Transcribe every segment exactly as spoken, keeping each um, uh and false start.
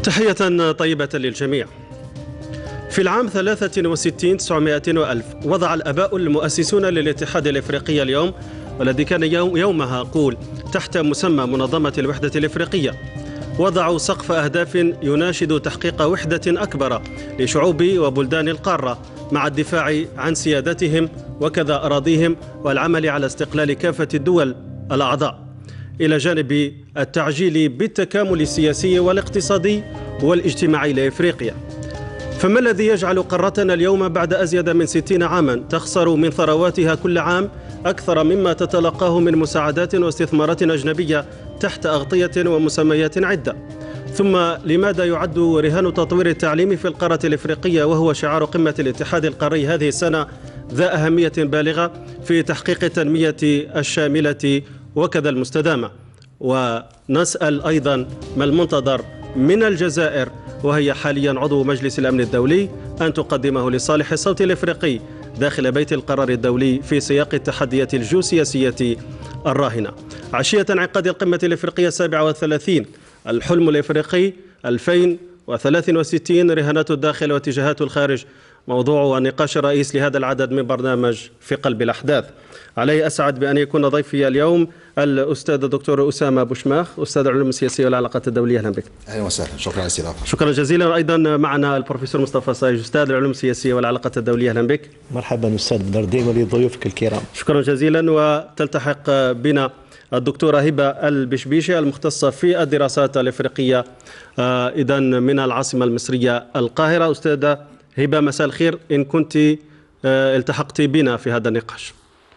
تحية طيبة للجميع. في العام ثلاثة وستين تسعمائة وألف وضع الآباء المؤسسون للاتحاد الإفريقي اليوم، والذي كان يوم يومها قول تحت مسمى منظمة الوحدة الإفريقية، وضعوا سقف أهداف يناشد تحقيق وحدة أكبر لشعوب وبلدان القارة مع الدفاع عن سيادتهم وكذا أراضيهم والعمل على استقلال كافة الدول الأعضاء، إلى جانب التعجيل بالتكامل السياسي والاقتصادي والاجتماعي لإفريقيا. فما الذي يجعل قارتنا اليوم بعد أزيد من ستين عاما تخسر من ثرواتها كل عام أكثر مما تتلقاه من مساعدات واستثمارات أجنبية تحت أغطية ومسميات عدة؟ ثم لماذا يعد رهان تطوير التعليم في القارة الإفريقية، وهو شعار قمة الاتحاد القاري هذه السنة، ذا أهمية بالغة في تحقيق التنمية الشاملة وكذا المستدامة؟ ونسأل أيضا ما المنتظر من الجزائر، وهي حاليا عضو مجلس الأمن الدولي، أن تقدمه لصالح الصوت الإفريقي داخل بيت القرار الدولي في سياق التحديات الجيوسياسية الراهنة. عشية انعقاد القمة الإفريقية السابعة والثلاثين، الحلم الإفريقي ألفين وثلاثة وستين، رهانات الداخل واتجاهات الخارج، موضوع النقاش الرئيس لهذا العدد من برنامج في قلب الأحداث. علي أسعد بأن يكون ضيفي اليوم الأستاذ الدكتور أسامة بوشماخ، أستاذ العلوم السياسية والعلاقات الدولية. أهلا بك. أهلا وسهلا، شكرا على الاستضافة. شكرا جزيلا. أيضا معنا البروفيسور مصطفى صايج، أستاذ العلوم السياسية والعلاقات الدولية. أهلا بك. مرحبا أستاذ بدردين ولضيوفك الكرام. شكرا جزيلا. وتلتحق بنا الدكتورة هبة البشبيشي، المختصة في الدراسات الإفريقية إذا من العاصمة المصرية القاهرة. أستاذة هبة، مساء الخير، إن كنت التحقت بنا في هذا النقاش.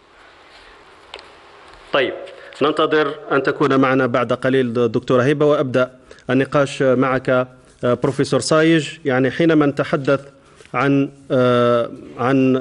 طيب، ننتظر أن تكون معنا بعد قليل دكتورة هبة، وأبدأ النقاش معك بروفيسور صايج. يعني حينما نتحدث عن عن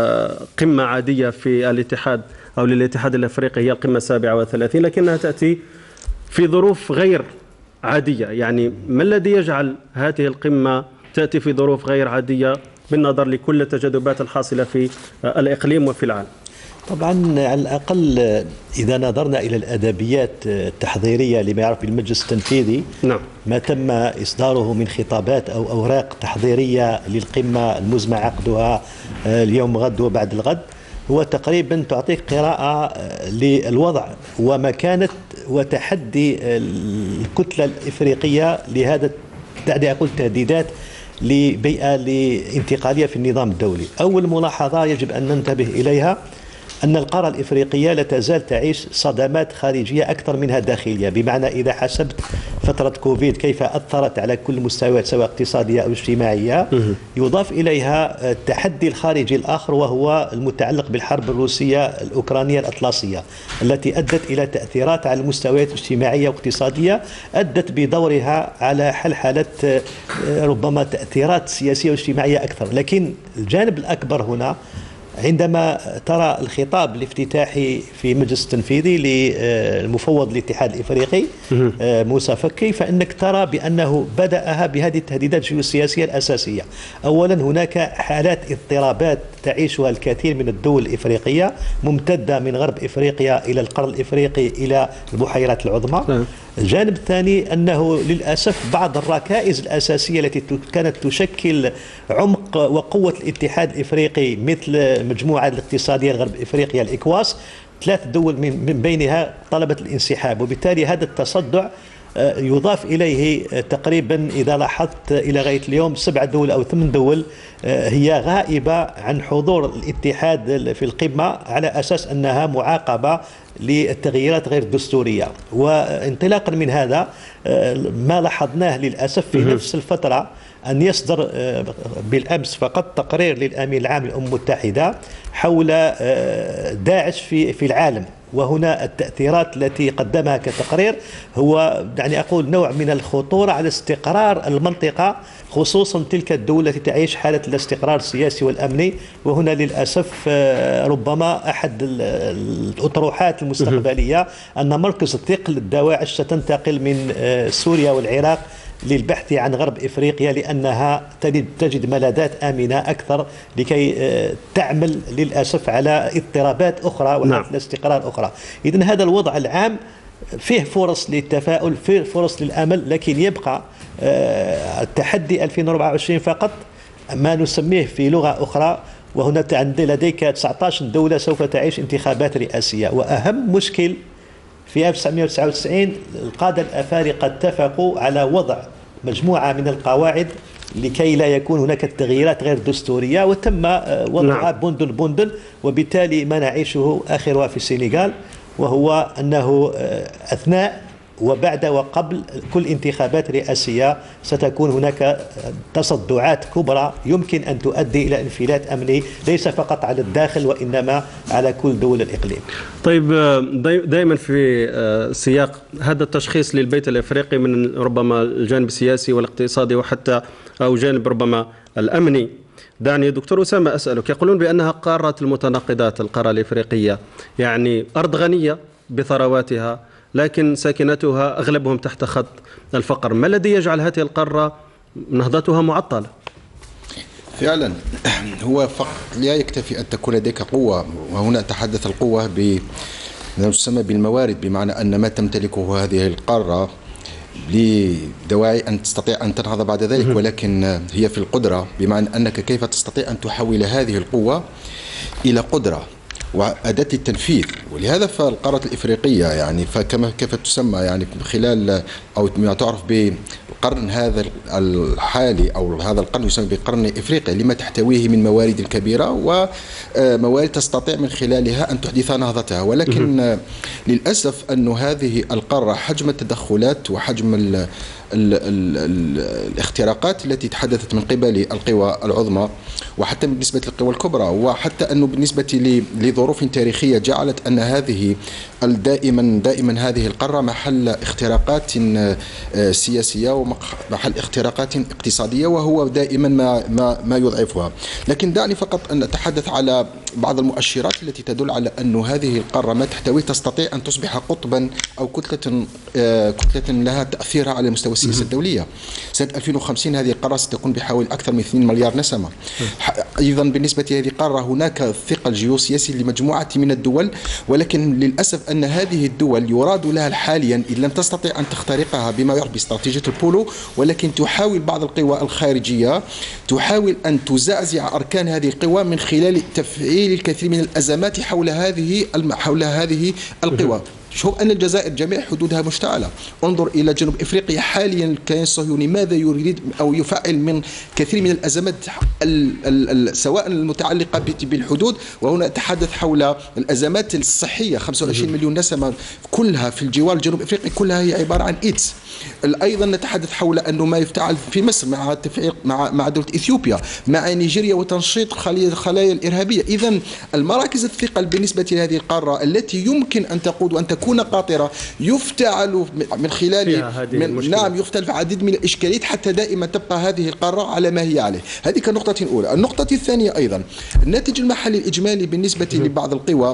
قمة عادية في الاتحاد أو للاتحاد الأفريقي، هي القمة السابعة والثلاثين، لكنها تأتي في ظروف غير عادية. يعني ما الذي يجعل هذه القمة تأتي في ظروف غير عادية بالنظر لكل التجاذبات الحاصلة في الإقليم وفي العالم؟ طبعا على الأقل إذا نظرنا إلى الأدبيات التحضيرية لما يعرف بالمجلس التنفيذي، نعم، ما تم إصداره من خطابات أو أوراق تحضيرية للقمة المزمع عقدها اليوم غد وبعد الغد، هو تقريبا تعطيك قراءة للوضع ومكانة وتحدي الكتلة الإفريقية لهذا، دعني أقول، تهديدات لبيئة لانتقالية في النظام الدولي. أول ملاحظة يجب أن ننتبه إليها أن القارة الإفريقية لا تزال تعيش صدمات خارجية أكثر منها داخلية، بمعنى إذا حسبت فترة كوفيد كيف أثرت على كل المستويات سواء اقتصادية أو اجتماعية، يضاف إليها التحدي الخارجي الآخر وهو المتعلق بالحرب الروسية الأوكرانية الأطلسية التي أدت إلى تأثيرات على المستويات الاجتماعية والاقتصادية، أدت بدورها على حلحلة ربما تأثيرات سياسية واجتماعية أكثر. لكن الجانب الأكبر هنا عندما ترى الخطاب الافتتاحي في مجلس التنفيذي للمفوض الاتحاد الإفريقي موسى فكي، فإنك ترى بأنه بدأها بهذه التهديدات الجيوسياسية الأساسية. أولا، هناك حالات اضطرابات تعيشها الكثير من الدول الإفريقية، ممتدة من غرب إفريقيا إلى القرن الإفريقي إلى البحيرات العظمى. الجانب الثاني أنه للأسف بعض الركائز الأساسية التي كانت تشكل عمق وقوة الاتحاد الإفريقي، مثل مجموعة الاقتصادية الغرب إفريقيا الإكواس، ثلاث دول من بينها طلبت الانسحاب، وبالتالي هذا التصدع يضاف إليه تقريبا إذا لاحظت إلى غاية اليوم سبع دول أو ثمان دول هي غائبة عن حضور الاتحاد في القمة على أساس أنها معاقبة للتغييرات غير الدستورية. وانطلاقا من هذا ما لاحظناه للأسف في نفس الفترة أن يصدر بالأمس فقط تقرير للأمين العام للأمم المتحدة حول داعش في في العالم، وهنا التأثيرات التي قدمها كتقرير هو يعني أقول نوع من الخطورة على استقرار المنطقة، خصوصا تلك الدول التي تعيش حالة الاستقرار السياسي والأمني. وهنا للأسف ربما أحد الأطروحات المستقبلية أن مركز الثقل الدواعش ستنتقل من سوريا والعراق للبحث عن غرب إفريقيا، لأنها تجد ملاذات آمنة أكثر لكي تعمل للأسف على اضطرابات أخرى وحالة استقرار أخرى. إذن هذا الوضع العام فيه فرص للتفاؤل، فيه فرص للأمل، لكن يبقى التحدي ألفين وأربعة وعشرين فقط ما نسميه في لغة أخرى، وهنا لديك تسعة عشر دولة سوف تعيش انتخابات رئاسية. وأهم مشكل في ألف وتسعمئة وتسعة وتسعين القادة الأفارقة اتفقوا على وضع مجموعة من القواعد لكي لا يكون هناك تغييرات غير دستورية، وتم وضعها بندل بندل، وبالتالي ما نعيشه آخرها في السنغال، وهو أنه أثناء وبعد وقبل كل انتخابات رئاسية ستكون هناك تصدعات كبرى يمكن أن تؤدي إلى انفلات أمني ليس فقط على الداخل وإنما على كل دول الإقليم. طيب، دائما في سياق هذا التشخيص للبيت الإفريقي من ربما الجانب السياسي والاقتصادي وحتى أو جانب ربما الأمني، دعني دكتور أسامة أسألك، يقولون بأنها قارة المتناقضات القارة الإفريقية، يعني أرض غنية بثرواتها لكن ساكنتها أغلبهم تحت خط الفقر. ما الذي يجعل هذه القارة نهضتها معطلة؟ فعلا هو فقط لا يكتفي أن تكون لديك قوة، وهنا أتحدث القوة بما يسمى بالموارد، بمعنى أن ما تمتلكه هذه القارة لدواعي أن تستطيع أن تنهض بعد ذلك، ولكن هي في القدرة، بمعنى أنك كيف تستطيع أن تحول هذه القوة إلى قدرة وأداة التنفيذ. ولهذا فالقارة الإفريقية يعني فكما كيف تسمى يعني خلال أو ما تعرف بالقرن هذا الحالي أو هذا القرن يسمى بقرن إفريقيا، لما تحتويه من موارد كبيرة وموارد تستطيع من خلالها أن تحدث نهضتها. ولكن للأسف أن هذه القارة حجم التدخلات وحجم ال ال ال ال الاختراقات التي تحدثت من قبل القوى العظمى وحتى بالنسبة للقوى الكبرى، وحتى أنه بالنسبة لظروف تاريخية جعلت أن هذه دائما دائما هذه القارة محل اختراقات سياسية ومحل اختراقات اقتصادية، وهو دائما ما ما ما يضعفها. لكن دعني فقط أن أتحدث على بعض المؤشرات التي تدل على أن هذه القارة ما تحتوي تستطيع أن تصبح قطبا أو كتلة كتلة لها تأثيرها على مستوى السياسة الدولية. سنة ألفين وخمسين هذه القارة ستكون بحوالي أكثر من اثنين مليار نسمة. أيضا بالنسبة لهذه القارة هناك ثقل جيوسياسي لمجموعة من الدول، ولكن للأسف أن هذه الدول يراد لها حاليا إن لم تستطيع أن تخترقها بما يعرف باستراتيجية البولو، ولكن تحاول بعض القوى الخارجية تحاول أن تزعزع أركان هذه القوى من خلال تفعيل الكثير من الأزمات حول هذه حول هذه القوى. شوف أن الجزائر جميع حدودها مشتعلة، انظر إلى جنوب إفريقيا حاليا الكيان الصهيوني ماذا يريد أو يفعل من كثير من الأزمات ال ال ال سواء المتعلقة بالحدود، وهنا أتحدث حول الأزمات الصحية، خمسة وعشرين مليون نسمة كلها في الجوار الجنوب إفريقي كلها هي عبارة عن إيدز. أيضا نتحدث حول أنه ما يفتعل في مصر مع تفعيل مع مع دولة إثيوبيا مع نيجيريا وتنشيط الخلايا الإرهابية. إذا المراكز الثقل بالنسبة لهذه القارة التي يمكن أن تقود وأن تكون قاطرة يفتعل من خلال من نعم يفتعل في عديد من الإشكاليات حتى دائما تبقى هذه القارة على ما هي عليه. هذه كنقطة أولى. النقطة الثانية أيضا الناتج المحلي الإجمالي بالنسبة لبعض القوى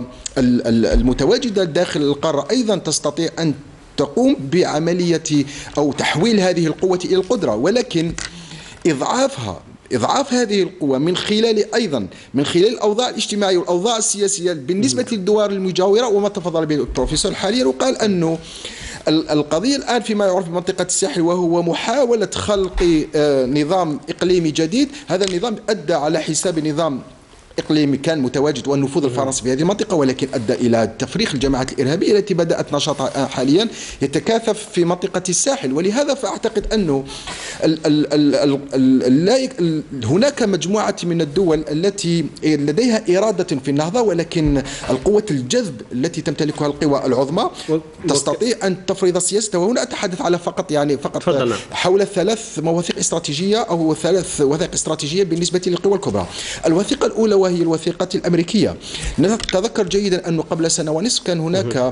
المتواجدة داخل القارة أيضا تستطيع أن تقوم بعملية أو تحويل هذه القوة إلى القدرة، ولكن إضعافها إضعاف هذه القوى من خلال أيضا من خلال الأوضاع الاجتماعية والأوضاع السياسية بالنسبة للدول المجاورة، وما تفضل به البروفيسور حاليا وقال أنه القضية الآن فيما يعرف بمنطقة الساحل وهو محاولة خلق نظام إقليمي جديد. هذا النظام أدى على حساب نظام إقليمي كان متواجد والنفوذ الفرنسي في هذه المنطقة، ولكن أدى إلى تفريخ الجماعات الإرهابية التي بدأت نشاطها حاليا يتكاثف في منطقة الساحل. ولهذا فأعتقد أنه ال ال ال ال ال هناك مجموعة من الدول التي لديها إرادة في النهضة، ولكن القوة الجذب التي تمتلكها القوى العظمى تستطيع أن تفرض سياستها. وهنا أتحدث على فقط يعني فقط فضلنا. حول ثلاث مواثيق استراتيجية أو ثلاث وثائق استراتيجية بالنسبة للقوى الكبرى. الوثيقة الأولى وهي الوثيقة الأمريكية. نتذكر جيدا أنه قبل سنة ونصف كان هناك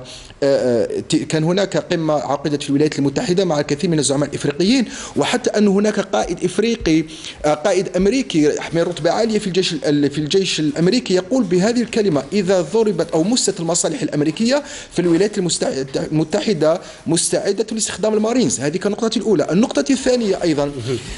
كان هناك قمة عقدت في الولايات المتحدة مع الكثير من الزعماء الإفريقيين، وحتى أن هناك قائد إفريقي قائد أمريكي من رتبة عالية في الجيش في الجيش الأمريكي يقول بهذه الكلمة: إذا ضربت أو مست المصالح الأمريكية في الولايات المتحدة مستعدة لاستخدام المارينز. هذه كالنقطة الأولى. النقطة الثانية أيضا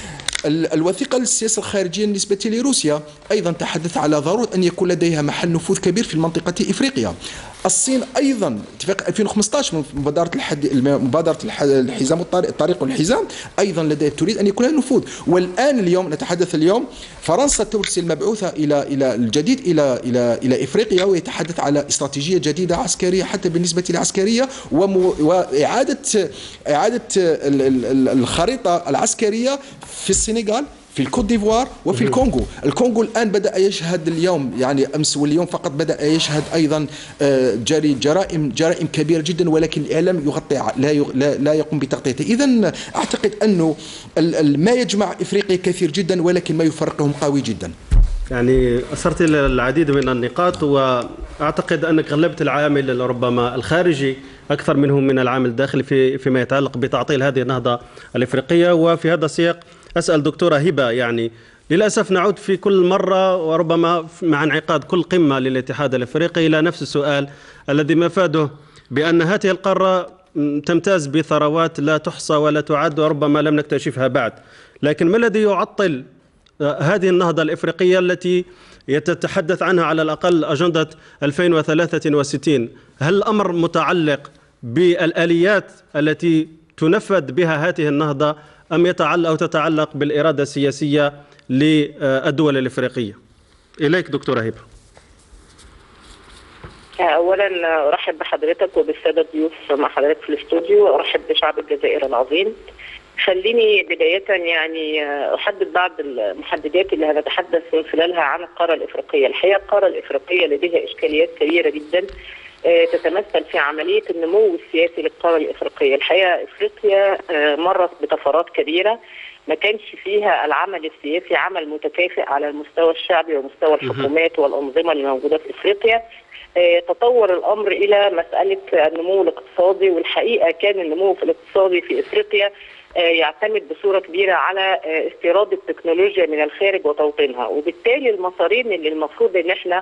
الوثيقة للسياسة الخارجية بالنسبة لروسيا أيضا تحدث على ضرورة أن يكون لديها محل نفوذ كبير في منطقة إفريقيا. الصين ايضا اتفاق ألفين وخمسطاش مبادره الحد مبادره الحزام الطريق والحزام ايضا لديها تريد ان يكون لها نفوذ. والان اليوم نتحدث اليوم فرنسا ترسل مبعوثه الى الى الجديد الى الى الى افريقيا، ويتحدث على استراتيجيه جديده عسكريه حتى بالنسبه للعسكريه واعاده اعاده الخريطه العسكريه في السنغال، في الكوت ديفوار، وفي الكونغو. الكونغو الآن بدأ يشهد اليوم، يعني أمس واليوم فقط بدأ يشهد أيضا جري جرائم جرائم كبيرة جدا، ولكن الإعلام يغطي لا لا يقوم بتغطيته. إذا أعتقد أنه ما يجمع إفريقيا كثير جدا، ولكن ما يفرقهم قوي جدا. يعني أثرت العديد من النقاط، وأعتقد أنك غلبت العامل ربما الخارجي أكثر منه من العامل الداخلي في فيما يتعلق بتعطيل هذه النهضة الإفريقية. وفي هذا السياق أسأل دكتورة هبة، يعني للأسف نعود في كل مرة وربما مع انعقاد كل قمة للاتحاد الإفريقي إلى نفس السؤال الذي مفاده بأن هذه القارة تمتاز بثروات لا تحصى ولا تعد وربما لم نكتشفها بعد، لكن ما الذي يعطل هذه النهضة الإفريقية التي يتحدث عنها على الأقل أجندة ألفين وثلاثة وستين؟ هل الأمر متعلق بالآليات التي تنفذ بها هذه النهضة أم يتعلق أو تتعلق بالإرادة السياسية للدول الإفريقية؟ إليك دكتورة هبة. أولا أرحب بحضرتك وبالسادة الضيوف مع حضرتك في الاستوديو، وأرحب بشعب الجزائر العظيم. خليني بداية يعني أحدد بعض المحددات اللي هنتحدث من خلالها عن القارة الإفريقية. الحقيقة القارة الإفريقية لديها إشكاليات كبيرة جدا تتمثل في عملية النمو السياسي للقارة الإفريقية. الحقيقة إفريقيا مرت بطفرات كبيرة، ما كانش فيها العمل السياسي عمل متكافئ على المستوى الشعبي ومستوى الحكومات والأنظمة اللي موجودة في إفريقيا. تطور الأمر إلى مسألة النمو الاقتصادي، والحقيقة كان النمو الاقتصادي في إفريقيا يعتمد بصورة كبيرة على استيراد التكنولوجيا من الخارج وتوطينها، وبالتالي المسارين اللي المفروض ان احنا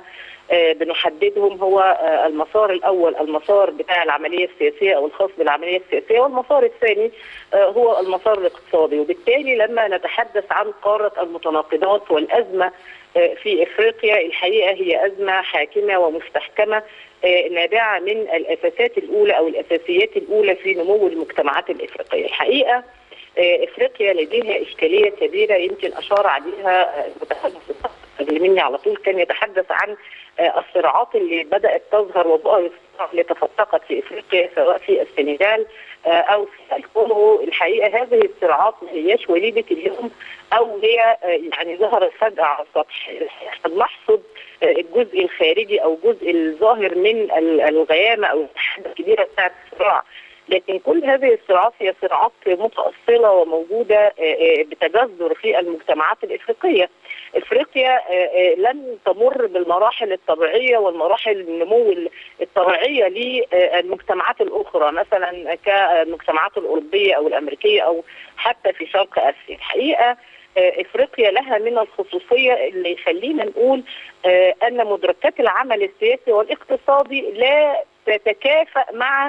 بنحددهم هو المسار الاول المسار بتاع العملية السياسية او الخاص بالعملية السياسية، والمسار الثاني هو المسار الاقتصادي. وبالتالي لما نتحدث عن قارة المتناقضات والأزمة في إفريقيا، الحقيقة هي أزمة حاكمة ومستحكمة نابعة من الأساسات الأولى أو الأساسيات الأولى في نمو المجتمعات الإفريقية. الحقيقة إفريقيا لديها إشكالية كبيرة يمكن أشار عليها المتحدث قبل مني على طول، كان يتحدث عن الصراعات اللي بدأت تظهر وبقى الصراع اللي تفتقت في إفريقيا سواء في السنغال أو في الكونغو. الحقيقة هذه الصراعات ما هياش وليدة اليوم أو هي يعني ظهرت فجأة على السطح. قد نحصد الجزء الخارجي أو الجزء الظاهر من الغيامة أو الحدة الكبيرة بتاعت الصراع، لكن كل هذه الصراعات هي صراعات متأصلة وموجودة بتجذر في المجتمعات الإفريقية. إفريقيا لن تمر بالمراحل الطبيعية والمراحل النمو الطبيعية للمجتمعات الأخرى، مثلا كالمجتمعات الأوروبية أو الأمريكية أو حتى في شرق آسيا. الحقيقة إفريقيا لها من الخصوصية اللي يخلينا نقول أن مدركات العمل السياسي والاقتصادي لا تتكافأ مع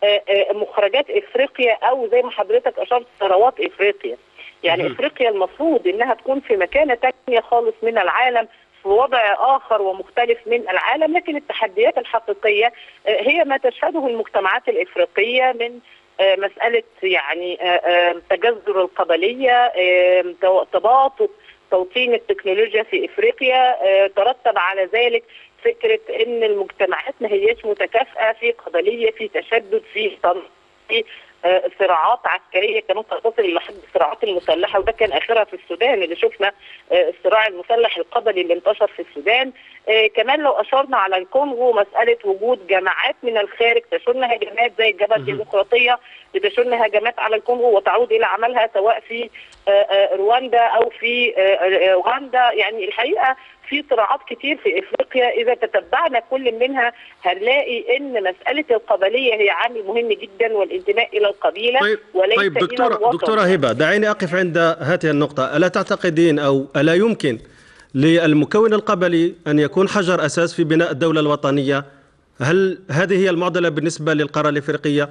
مخرجات إفريقيا أو زي ما حضرتك أشرت ثروات إفريقيا. يعني إفريقيا المفروض إنها تكون في مكانة تانية خالص من العالم، في وضع آخر ومختلف من العالم، لكن التحديات الحقيقية هي ما تشهده المجتمعات الإفريقية من مسألة يعني تجذر القبلية، تباطؤ توطين التكنولوجيا في إفريقيا، ترتب على ذلك فكرة ان المجتمعات ما هياش متكافئة في قبلية، في تشدد، في في صراعات عسكرية كانت تصل لحد الصراعات المسلحة، وده كان اخرها في السودان اللي شفنا الصراع المسلح القبلي اللي انتشر في السودان. كمان لو اشرنا على الكونغو مسألة وجود جماعات من الخارج تشن هجمات زي الجبهة الديمقراطية بتشن هجمات على الكونغو وتعود الى عملها سواء في رواندا او في اوغندا. يعني الحقيقة في صراعات كتير في افريقيا، اذا تتبعنا كل منها هنلاقي ان مساله القبليه هي عامل مهم جدا والانتماء الى القبيله. طيب وليس طيب دكتورة, الى الوطن. دكتورة هبة، دعيني اقف عند هذه النقطة. الا تعتقدين او الا يمكن للمكون القبلي ان يكون حجر اساس في بناء الدولة الوطنية؟ هل هذه هي المعضلة بالنسبة للقارة الافريقية؟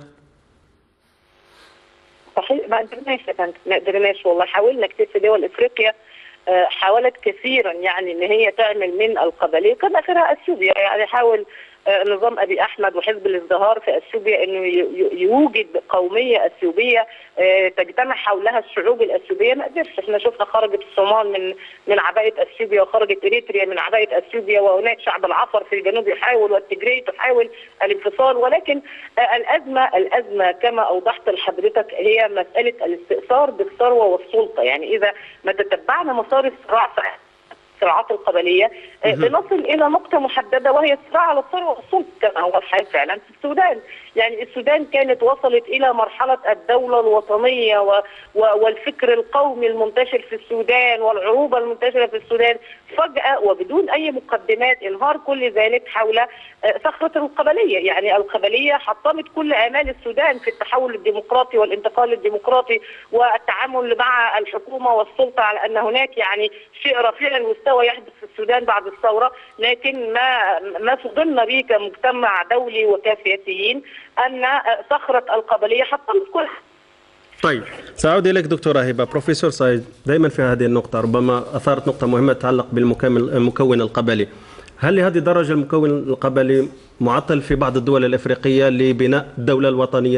صحيح، ما قدرناش ما قدرناش والله. حاولنا كتير في دول افريقيا، حاولت كثيرا يعني ان هي تعمل من القبليه، كان اخرها اثيوبيا يعني حاول نظام ابي احمد وحزب الازدهار في اثيوبيا انه يوجد قوميه اثيوبيه تجتمع حولها الشعوب الاثيوبيه، ما قدرش. احنا شفنا خرجت الصومال من من عباءه اثيوبيا، وخرجت اريتريا من عباءه اثيوبيا، وهناك شعب العفر في الجنوب يحاول، والتجري تحاول الانفصال. ولكن الازمه الازمه كما اوضحت لحضرتك هي مساله الاستئثار بالثروه والسلطه. يعني اذا ما تتبعنا مسار الصراع الصراعات القبليه بنصل الى نقطه محدده، وهي الصراع على الثروه والسلطه كما هو الحال فعلا في السودان. يعني السودان كانت وصلت الى مرحله الدوله الوطنيه و... و... والفكر القومي المنتشر في السودان والعروبه المنتشره في السودان، فجاه وبدون اي مقدمات انهار كل ذلك حول صخره القبليه. يعني القبليه حطمت كل امال السودان في التحول الديمقراطي والانتقال الديمقراطي والتعامل مع الحكومه والسلطه على ان هناك يعني شيء رفيع المستوى يحدث في السودان بعد الثوره. لكن ما ما فضلنا به كمجتمع دولي وكسياسيين ان صخره القبليه حطمت كل. طيب سأعود إليك دكتورة هبة. بروفيسور سعيد، دائما في هذه النقطة ربما أثارت نقطة مهمة تتعلق بالمكون القبلي. هل لهذه الدرجة المكون القبلي معطل في بعض الدول الإفريقية لبناء الدولة الوطنية؟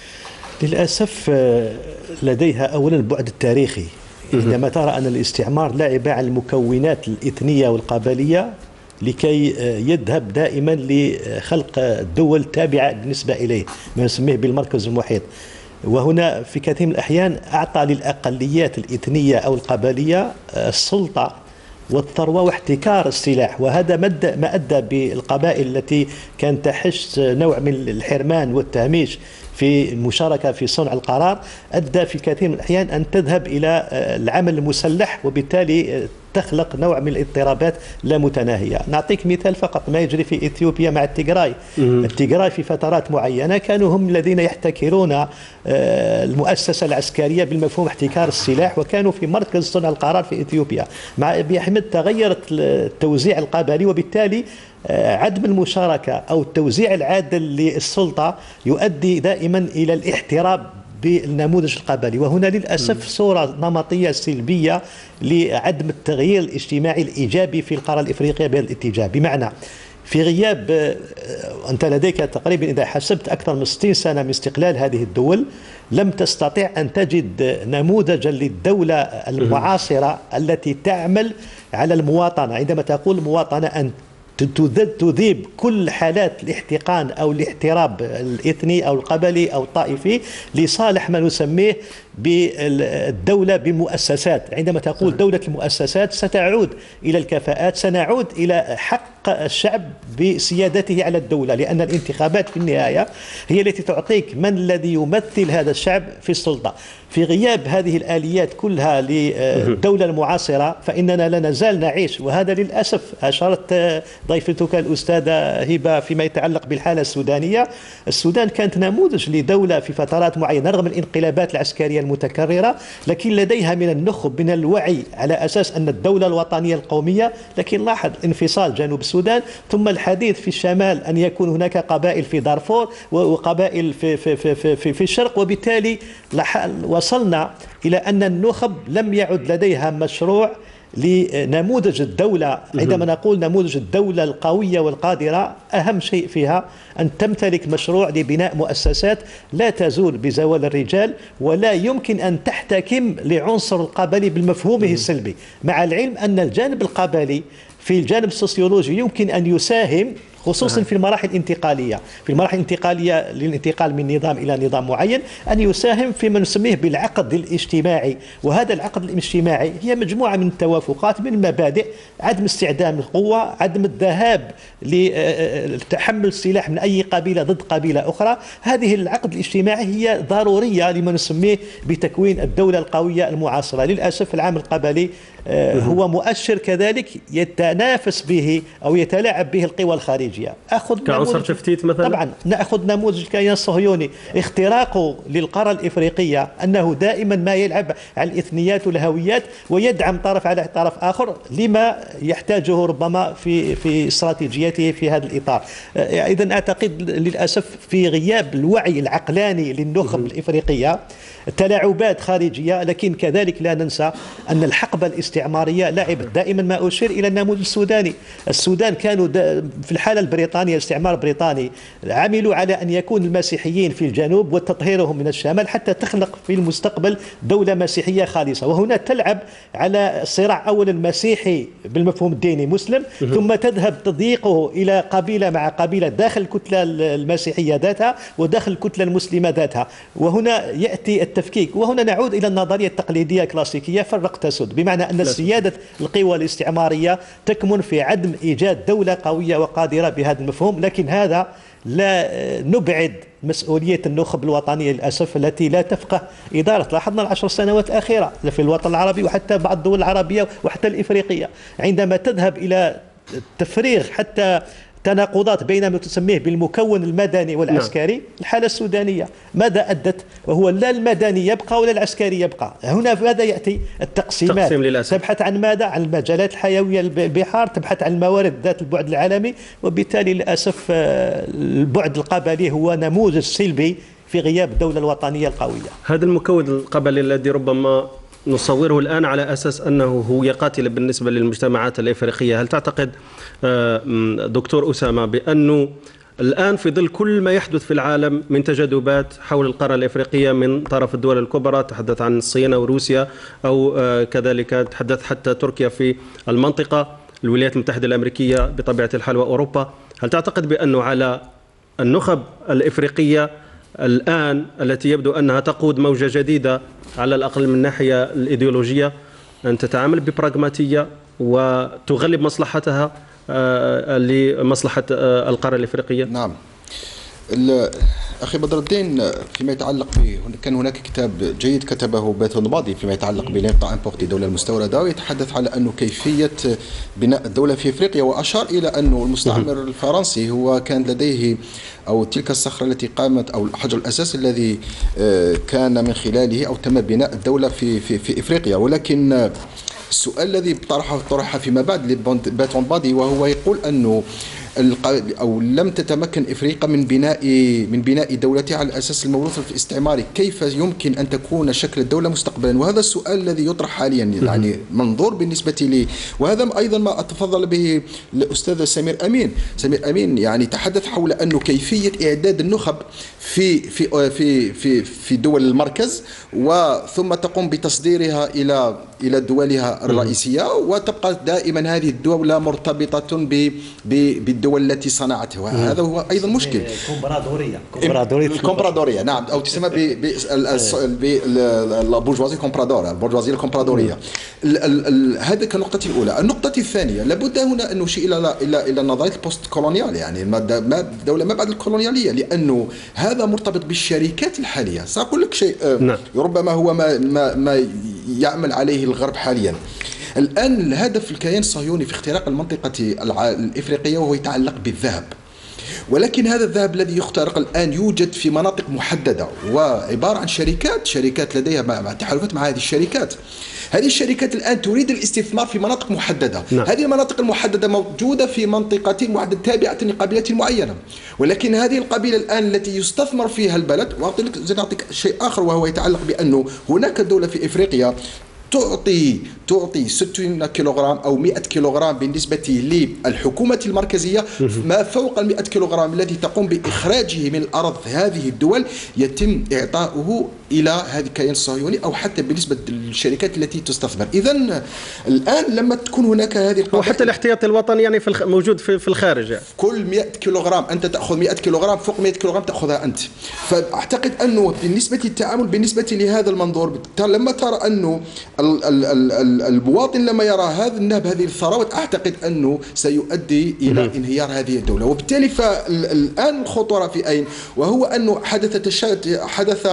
للأسف لديها أولا البعد التاريخي. عندما ترى أن الاستعمار لعب على المكونات الإثنية والقبلية لكي يذهب دائما لخلق دول تابعة بالنسبة إليه، ما نسميه بالمركز المحيط. وهنا في كثير من الأحيان أعطى للأقليات الإثنية أو القبلية السلطة والثروة واحتكار السلاح، وهذا ما أدى بالقبائل التي كانت تحس نوع من الحرمان والتهميش في المشاركة في صنع القرار، أدى في كثير من الأحيان أن تذهب إلى العمل المسلح، وبالتالي تخلق نوع من الاضطرابات لا متناهية. نعطيك مثال فقط ما يجري في إثيوبيا مع التيغراي. التيغراي في فترات معينة كانوا هم الذين يحتكرون المؤسسة العسكرية بالمفهوم احتكار السلاح، وكانوا في مركز صنع القرار في إثيوبيا. مع أبي أحمد تغيرت التوزيع القبلي، وبالتالي عدم المشاركة أو التوزيع العادل للسلطة يؤدي دائما إلى الاحتراب بالنموذج القبلي. وهنا للأسف صورة نمطية سلبية لعدم التغيير الاجتماعي الإيجابي في القارة الإفريقية بهذا الاتجاه. بمعنى في غياب أنت لديك تقريبا إذا حسبت أكثر من ستين سنة من استقلال هذه الدول، لم تستطع أن تجد نموذجا للدولة المعاصرة التي تعمل على المواطنة. عندما تقول المواطنة أن تذيب كل حالات الاحتقان أو الاحتراب الإثني أو القبلي أو الطائفي لصالح ما نسميه بالدولة بمؤسسات. عندما تقول دولة المؤسسات ستعود إلى الكفاءات، سنعود إلى حق الشعب بسيادته على الدولة، لأن الانتخابات في النهاية هي التي تعطيك من الذي يمثل هذا الشعب في السلطة. في غياب هذه الآليات كلها للدولة المعاصرة فإننا لا نزال نعيش، وهذا للأسف أشارت ضيفتك الأستاذة هبة فيما يتعلق بالحالة السودانية. السودان كانت نموذج لدولة في فترات معينة رغم الانقلابات العسكرية المتكررة، لكن لديها من النخب من الوعي على أساس أن الدولة الوطنية القومية. لكن لاحظ انفصال جنوب السودان، ثم الحديث في الشمال أن يكون هناك قبائل في دارفور وقبائل في, في, في, في, في, في الشرق، وبالتالي وصلنا إلى أن النخب لم يعد لديها مشروع لنموذج الدولة. عندما نقول نموذج الدولة القوية والقادرة، أهم شيء فيها أن تمتلك مشروع لبناء مؤسسات لا تزول بزوال الرجال، ولا يمكن أن تحتكم لعنصر القبلي بمفهومه السلبي، مع العلم أن الجانب القبلي في الجانب السوسيولوجي يمكن أن يساهم خصوصا في المراحل الانتقالية في المراحل الانتقالية للانتقال من نظام إلى نظام معين، أن يساهم فيما نسميه بالعقد الاجتماعي. وهذا العقد الاجتماعي هي مجموعة من التوافقات من المبادئ: عدم استعدام القوة، عدم الذهاب لتحمل السلاح من أي قبيلة ضد قبيلة أخرى. هذه العقد الاجتماعي هي ضرورية لما نسميه بتكوين الدولة القوية المعاصرة. للأسف العامل القبلي هو مؤشر كذلك يتنافس به أو يتلاعب به القوى الخارجية. أخذ كعنصر تفتيت مثلا. طبعا نأخذ نموذج الكيان الصهيوني، اختراقه للقارة الإفريقية أنه دائما ما يلعب على الإثنيات والهويات ويدعم طرف على طرف آخر لما يحتاجه ربما في في استراتيجيته في هذا الإطار. إذن أعتقد للأسف في غياب الوعي العقلاني للنخب الإفريقية تلاعبات خارجية، لكن كذلك لا ننسى أن الحقبة الاستعمارية لعبت دائما. ما أشير إلى النموذج السوداني. السودان كانوا في الحالة البريطاني الاستعمار البريطاني عملوا على أن يكون المسيحيين في الجنوب وتطهيرهم من الشمال حتى تخلق في المستقبل دولة مسيحية خالصة. وهنا تلعب على صراع أولا مسيحي بالمفهوم الديني مسلم، ثم تذهب تضييقه إلى قبيلة مع قبيلة داخل الكتلة المسيحية ذاتها وداخل الكتلة المسلمة ذاتها. وهنا يأتي التفكيك، وهنا نعود إلى النظرية التقليدية الكلاسيكية فرق تسد، بمعنى أن سيادة القوى الاستعمارية تكمن في عدم إيجاد دولة قوية وقادرة بهذا المفهوم. لكن هذا لا نبعد مسؤولية النخب الوطنية للأسف التي لا تفقه إدارة. لاحظنا العشر سنوات الأخيرة في الوطن العربي وحتى بعض الدول العربية وحتى الإفريقية، عندما تذهب إلى تفريغ حتى تناقضات بين ما تسميه بالمكون المدني والعسكري. نعم. الحالة السودانية ماذا أدت؟ وهو لا المدني يبقى ولا العسكري يبقى. هنا ماذا يأتي؟ التقسيمات تبحث عن ماذا؟ عن المجالات الحيوية، البحار، تبحث عن الموارد ذات البعد العالمي، وبالتالي للأسف البعد القبلي هو نموذج سلبي في غياب الدولة الوطنية القوية. هذا المكون القبلي الذي ربما نصوره الآن على أساس أنه هو قاتل بالنسبة للمجتمعات الإفريقية، هل تعتقد دكتور أسامة بأنه الآن في ظل كل ما يحدث في العالم من تجاذبات حول القارة الإفريقية من طرف الدول الكبرى، تحدث عن الصين ورussia أو كذلك تحدث حتى تركيا في المنطقة، الولايات المتحدة الأمريكية بطبيعة الحال وأوروبا، هل تعتقد بأنه على النخب الإفريقية الآن التي يبدو أنها تقود موجة جديدة على الأقل من الناحية الإيديولوجية أن تتعامل ببراغماتية وتغلب مصلحتها لمصلحة القارة الإفريقية؟ نعم. أخي بدر الدين، فيما يتعلق ب كان هناك كتاب جيد كتبه باتون بادي فيما يتعلق بلينطا امبورتي الدولة المستوردة، ويتحدث على أنه كيفية بناء الدولة في إفريقيا، وأشار إلى أنه المستعمر الفرنسي هو كان لديه أو تلك الصخرة التي قامت أو الحجر الأساسي الذي كان من خلاله أو تم بناء الدولة في في في إفريقيا. ولكن السؤال الذي طرحه طرح فيما بعد لباتون بادي وهو يقول أنه أو لم تتمكن إفريقيا من بناء من بناء دولتها على الأساس الموروث في الاستعماري، كيف يمكن أن تكون شكل الدولة مستقبلا؟ وهذا السؤال الذي يطرح حاليا، يعني منظور بالنسبة لي، وهذا أيضا ما أتفضل به الأستاذ سمير أمين. سمير أمين يعني تحدث حول أنه كيفية إعداد النخب في في في في في دول المركز وثم تقوم بتصديرها إلى إلى دولها الرئيسية، وتبقى دائما هذه الدولة مرتبطة ب بالدول التي صنعتها، وهذا هو أيضا مشكل. كومبرادورية الكومبرادورية نعم، أو تسمى بالبورجوازية كومبرادورة، البورجوازية الكومبرادورية. هذا كالنقطة الأولى. النقطة الثانية، لابد هنا أن نشير إلى إلى إلى نظرية البوست كولونيال، يعني الدولة ما بعد الكولونيالية، لأنه هذا مرتبط بالشركات الحالية. سأقول لك شيء نعم. ربما هو ما ما ما يعمل عليه الغرب حاليا. الآن الهدف الكيان الصهيوني في اختراق المنطقة الإفريقية وهو يتعلق بالذهب، ولكن هذا الذهب الذي يخترق الآن يوجد في مناطق محددة وعبارة عن شركات شركات لديها مع تحالفات مع هذه الشركات. هذه الشركات الآن تريد الاستثمار في مناطق محددة. نعم. هذه المناطق المحددة موجودة في منطقة محددة تابعة لقبيلة معينة، ولكن هذه القبيلة الآن التي يستثمر فيها البلد، وأعطيك شيء آخر وهو يتعلق بأنه هناك دولة في إفريقيا تعطي تعطي ستين كيلوغرام أو مئة كيلوغرام بالنسبة للحكومة المركزية، ما فوق المئة كيلوغرام الذي تقوم بإخراجه من الأرض هذه الدول يتم إعطاؤه إلى هذه الكيان الصهيوني أو حتى بالنسبة للشركات التي تستثمر. إذن الآن لما تكون هناك هذه القضايا وحتى الاحتياط الوطني يعني في الخ... موجود في, في الخارج، يعني كل مئة كيلوغرام أنت تأخذ مئة كيلوغرام، فوق مئة كيلوغرام تأخذها أنت. فأعتقد أنه بالنسبة للتعامل بالنسبة لهذا المنظور، لما ترى أنه المواطن لما يرى هذا النهب هذه الثروات، أعتقد أنه سيؤدي إلى انهيار هذه الدولة. وبالتالي فالآن الخطورة في أين؟ وهو أنه حدث تشاد حدث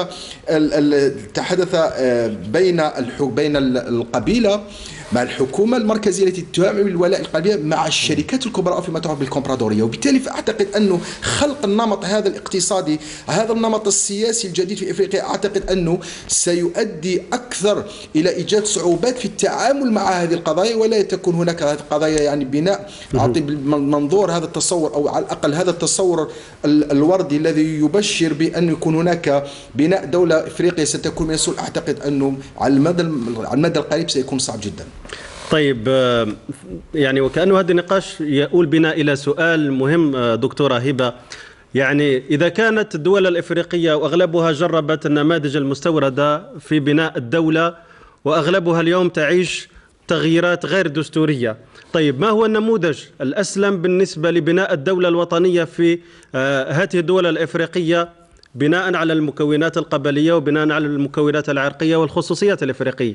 تحدث بين بين القبيلة مع الحكومة المركزية التي تعمل بالولاء القبلية مع الشركات الكبرى فيما تعرف بالكومبرادورية. وبالتالي فأعتقد أنه خلق النمط هذا الاقتصادي، هذا النمط السياسي الجديد في إفريقيا، أعتقد أنه سيؤدي أكثر إلى إيجاد صعوبات في التعامل مع هذه القضايا، ولا تكون هناك هذه القضايا يعني بناء أعطي بالمنظور هذا التصور، أو على الأقل هذا التصور الوردي الذي يبشر بأن يكون هناك بناء دولة إفريقيا ستكون من السوء. أعتقد أنه على المدى على المدى القريب سيكون صعب جدا. طيب، يعني وكأنه هذا النقاش يؤول بنا إلى سؤال مهم دكتورة هبة. يعني إذا كانت الدول الإفريقية وأغلبها جربت النماذج المستوردة في بناء الدولة وأغلبها اليوم تعيش تغييرات غير دستورية، طيب ما هو النموذج الأسلم بالنسبة لبناء الدولة الوطنية في هذه الدول الإفريقية بناء على المكونات القبلية وبناء على المكونات العرقية والخصوصيات الإفريقية؟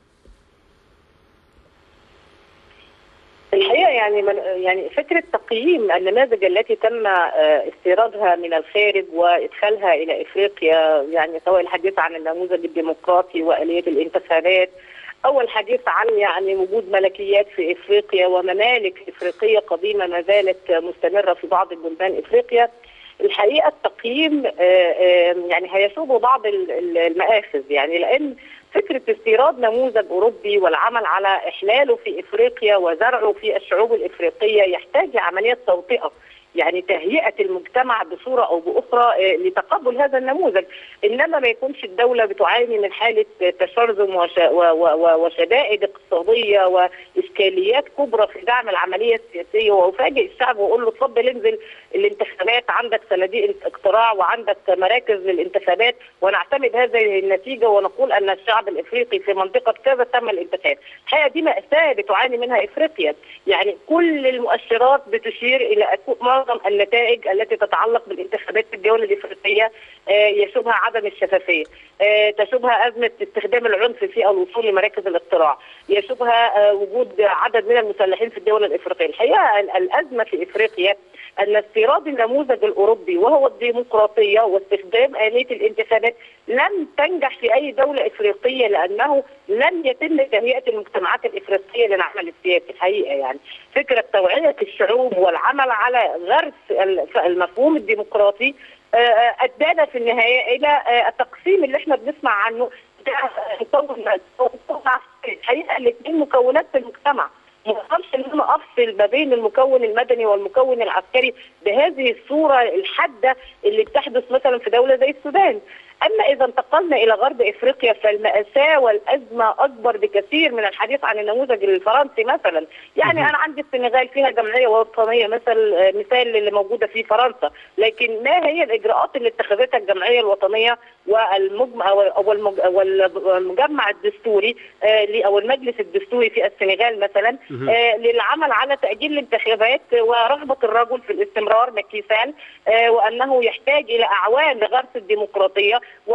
الحقيقه يعني من يعني فكره تقييم النماذج التي تم استيرادها من الخارج وادخالها الى افريقيا، يعني سواء الحديث عن النموذج الديمقراطي واليه الانتخابات او الحديث عن يعني وجود ملكيات في افريقيا وممالك افريقيه قديمه ما زالت مستمره في بعض البلدان افريقيا، الحقيقه التقييم يعني هيشوب بعض المآخذ، يعني لان فكرة استيراد نموذج أوروبي والعمل على إحلاله في إفريقيا وزرعه في الشعوب الإفريقية يحتاج لعملية توطئة، يعني تهيئة المجتمع بصورة أو بأخرى لتقبل هذا النموذج، إنما ما يكونش الدولة بتعاني من حالة تشرذم وشدائد اقتصادية وإشكاليات كبرى في دعم العملية السياسية، وأفاجئ الشعب وأقول له اتفضل انزل الانتخابات، عندك صناديق اقتراع وعندك مراكز للانتخابات، ونعتمد هذه النتيجة ونقول أن الشعب الإفريقي في منطقة كذا تم الانتخاب. الحقيقة دي مأساة بتعاني منها إفريقيا، يعني كل المؤشرات بتشير إلى معظم النتائج التي تتعلق بالانتخابات في الدول الإفريقية يشوبها عدم الشفافية، تشوبها أزمة استخدام العنف في الوصول لمراكز الاقتراع، يشوبها وجود عدد من المسلحين في الدول الإفريقية. الحقيقة الأزمة في إفريقيا أن استيراد النموذج الأوروبي وهو الديمقراطية واستخدام آلية الانتخابات لم تنجح في أي دولة إفريقية، لأنه لم يتم تهيئة المجتمعات الإفريقية للعمل السياسي. الحقيقة يعني فكرة توعية الشعوب والعمل على غرس المفهوم الديمقراطي أدانا في النهاية إلى التقسيم اللي احنا بنسمع عنه بتاع الحقيقة الاثنين مكونات في المجتمع. ما اقدرش ان انا افصل ما بين المكون المدني والمكون العسكري بهذه الصوره الحاده اللي بتحدث مثلا في دوله زي السودان. اما اذا انتقلنا الى غرب افريقيا فالمأساة والازمه اكبر بكثير من الحديث عن النموذج الفرنسي مثلا. يعني انا عندي السنغال فيها جمعيه وطنيه مثل مثال اللي موجوده في فرنسا، لكن ما هي الاجراءات اللي اتخذتها الجمعيه الوطنيه والمجمع والمجمع الدستوري او المجلس الدستوري في السنغال مثلا للعمل على تأجيل الانتخابات ورغبه الرجل في الاستمرار مكيسان، وانه يحتاج الى اعوان لغرس الديمقراطيه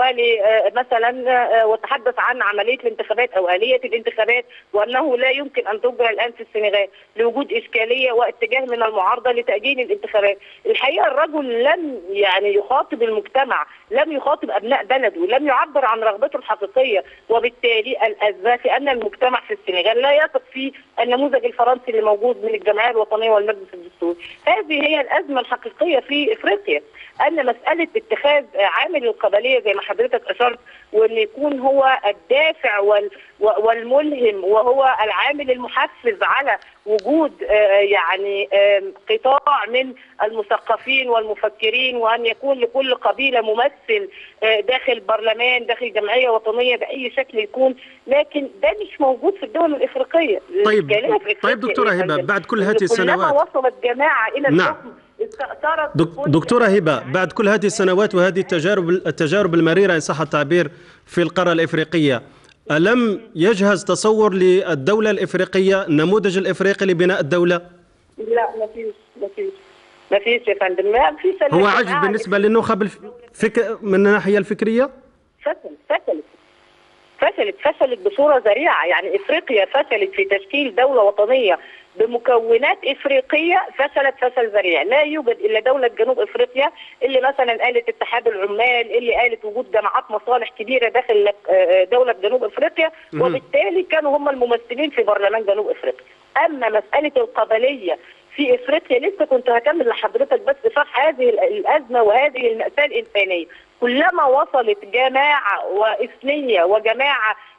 ومثلا وتحدث عن عمليه الانتخابات او آلية الانتخابات، وانه لا يمكن ان تجرى الان في السنغال لوجود اشكاليه واتجاه من المعارضه لتأجيل الانتخابات. الحقيقه الرجل لم يعني يخاطب المجتمع، لم يخاطب ابناء بلده، لم يعبر عن رغبته الحقيقيه، وبالتالي الازمه في ان المجتمع في السنغال لا يثق في النموذج الفرنسي اللي موجود من الجمعيه الوطنيه والمجلس الدستوري. هذه هي الازمه الحقيقيه في افريقيا، ان مساله اتخاذ عامل القبليه زي ما حضرتك اشرت وان يكون هو الدافع والملهم وهو العامل المحفز على وجود يعني قطاع من المثقفين والمفكرين، وان يكون لكل قبيله ممثل داخل برلمان داخل جمعيه وطنيه باي شكل يكون، لكن ده مش موجود في الدول الافريقيه. طيب طيب دكتوره هبه، بعد كل هذه السنوات كلما وصلت جماعه الى الحكم دكتورة هبة، بعد كل هذه السنوات وهذه التجارب التجارب المريرة إن صح التعبير في القارة الإفريقية، ألم يجهز تصور للدولة الإفريقية النموذج الإفريقي لبناء الدولة؟ لا ما فيش ما فيش ما فيش يا فندم، ما فيش. هو عجز بالنسبة للنخب الفك... من الناحية الفكرية؟ فشلت فشلت فشلت فشلت بصورة ذريعة. يعني إفريقيا فشلت في تشكيل دولة وطنية بمكونات إفريقية، فشلت فشل ذريع. لا يوجد إلا دولة جنوب إفريقيا اللي مثلا قالت اتحاد العمال، اللي قالت وجود جماعات مصالح كبيرة داخل دولة جنوب إفريقيا، وبالتالي كانوا هم الممثلين في برلمان جنوب إفريقيا. أما مسألة القبلية في إفريقيا لسه كنت هكمل لحضرتك بس شرح هذه الأزمة وهذه المأساة الإنسانية. كلما وصلت جماعة وإثنية وجماعة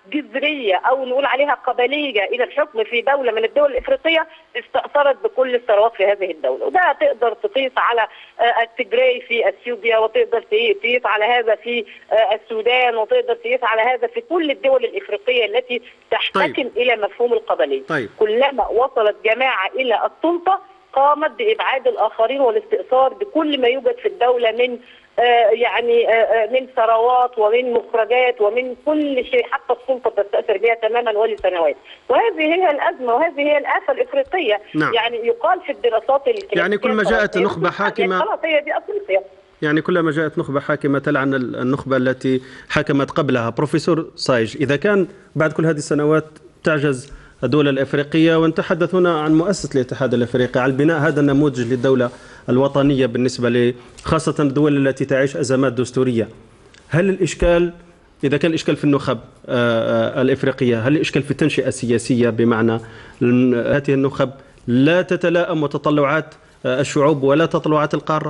جذريه او نقول عليها قبليه الى الحكم في دوله من الدول الافريقيه استاثرت بكل الثروات في هذه الدوله، وده تقدر تقيس على التجراي في اثيوبيا، وتقدر تقيس على هذا في السودان، وتقدر تقيس على هذا في كل الدول الافريقيه التي تحتكم طيب. الى مفهوم القبليه. طيب. كلما وصلت جماعه الى السلطه قامت بابعاد الاخرين والاستئثار بكل ما يوجد في الدوله من آه يعني آه من ثروات ومن مخرجات ومن كل شيء، حتى السلطه تستاثر بها تماما ولسنوات، وهذه هي الازمه وهذه هي الافه الافريقيه. نعم. يعني يقال في الدراسات يعني كل ما جاءت نخبه حاكمه خلاص هي دي افريقيا، يعني كلما جاءت نخبه حاكمه تلعن النخبه التي حكمت قبلها. بروفيسور صايج، اذا كان بعد كل هذه السنوات تعجز الدول الافريقيه، ونتحدث هنا عن مؤسسه الاتحاد الافريقي على بناء هذا النموذج للدوله الوطنيه بالنسبه خاصه الدول التي تعيش ازمات دستوريه، هل الاشكال اذا كان الاشكال في النخب الافريقيه، هل الاشكال في التنشئه السياسيه، بمعنى هذه النخب لا تتلائم متطلعات الشعوب ولا تطلعات القاره؟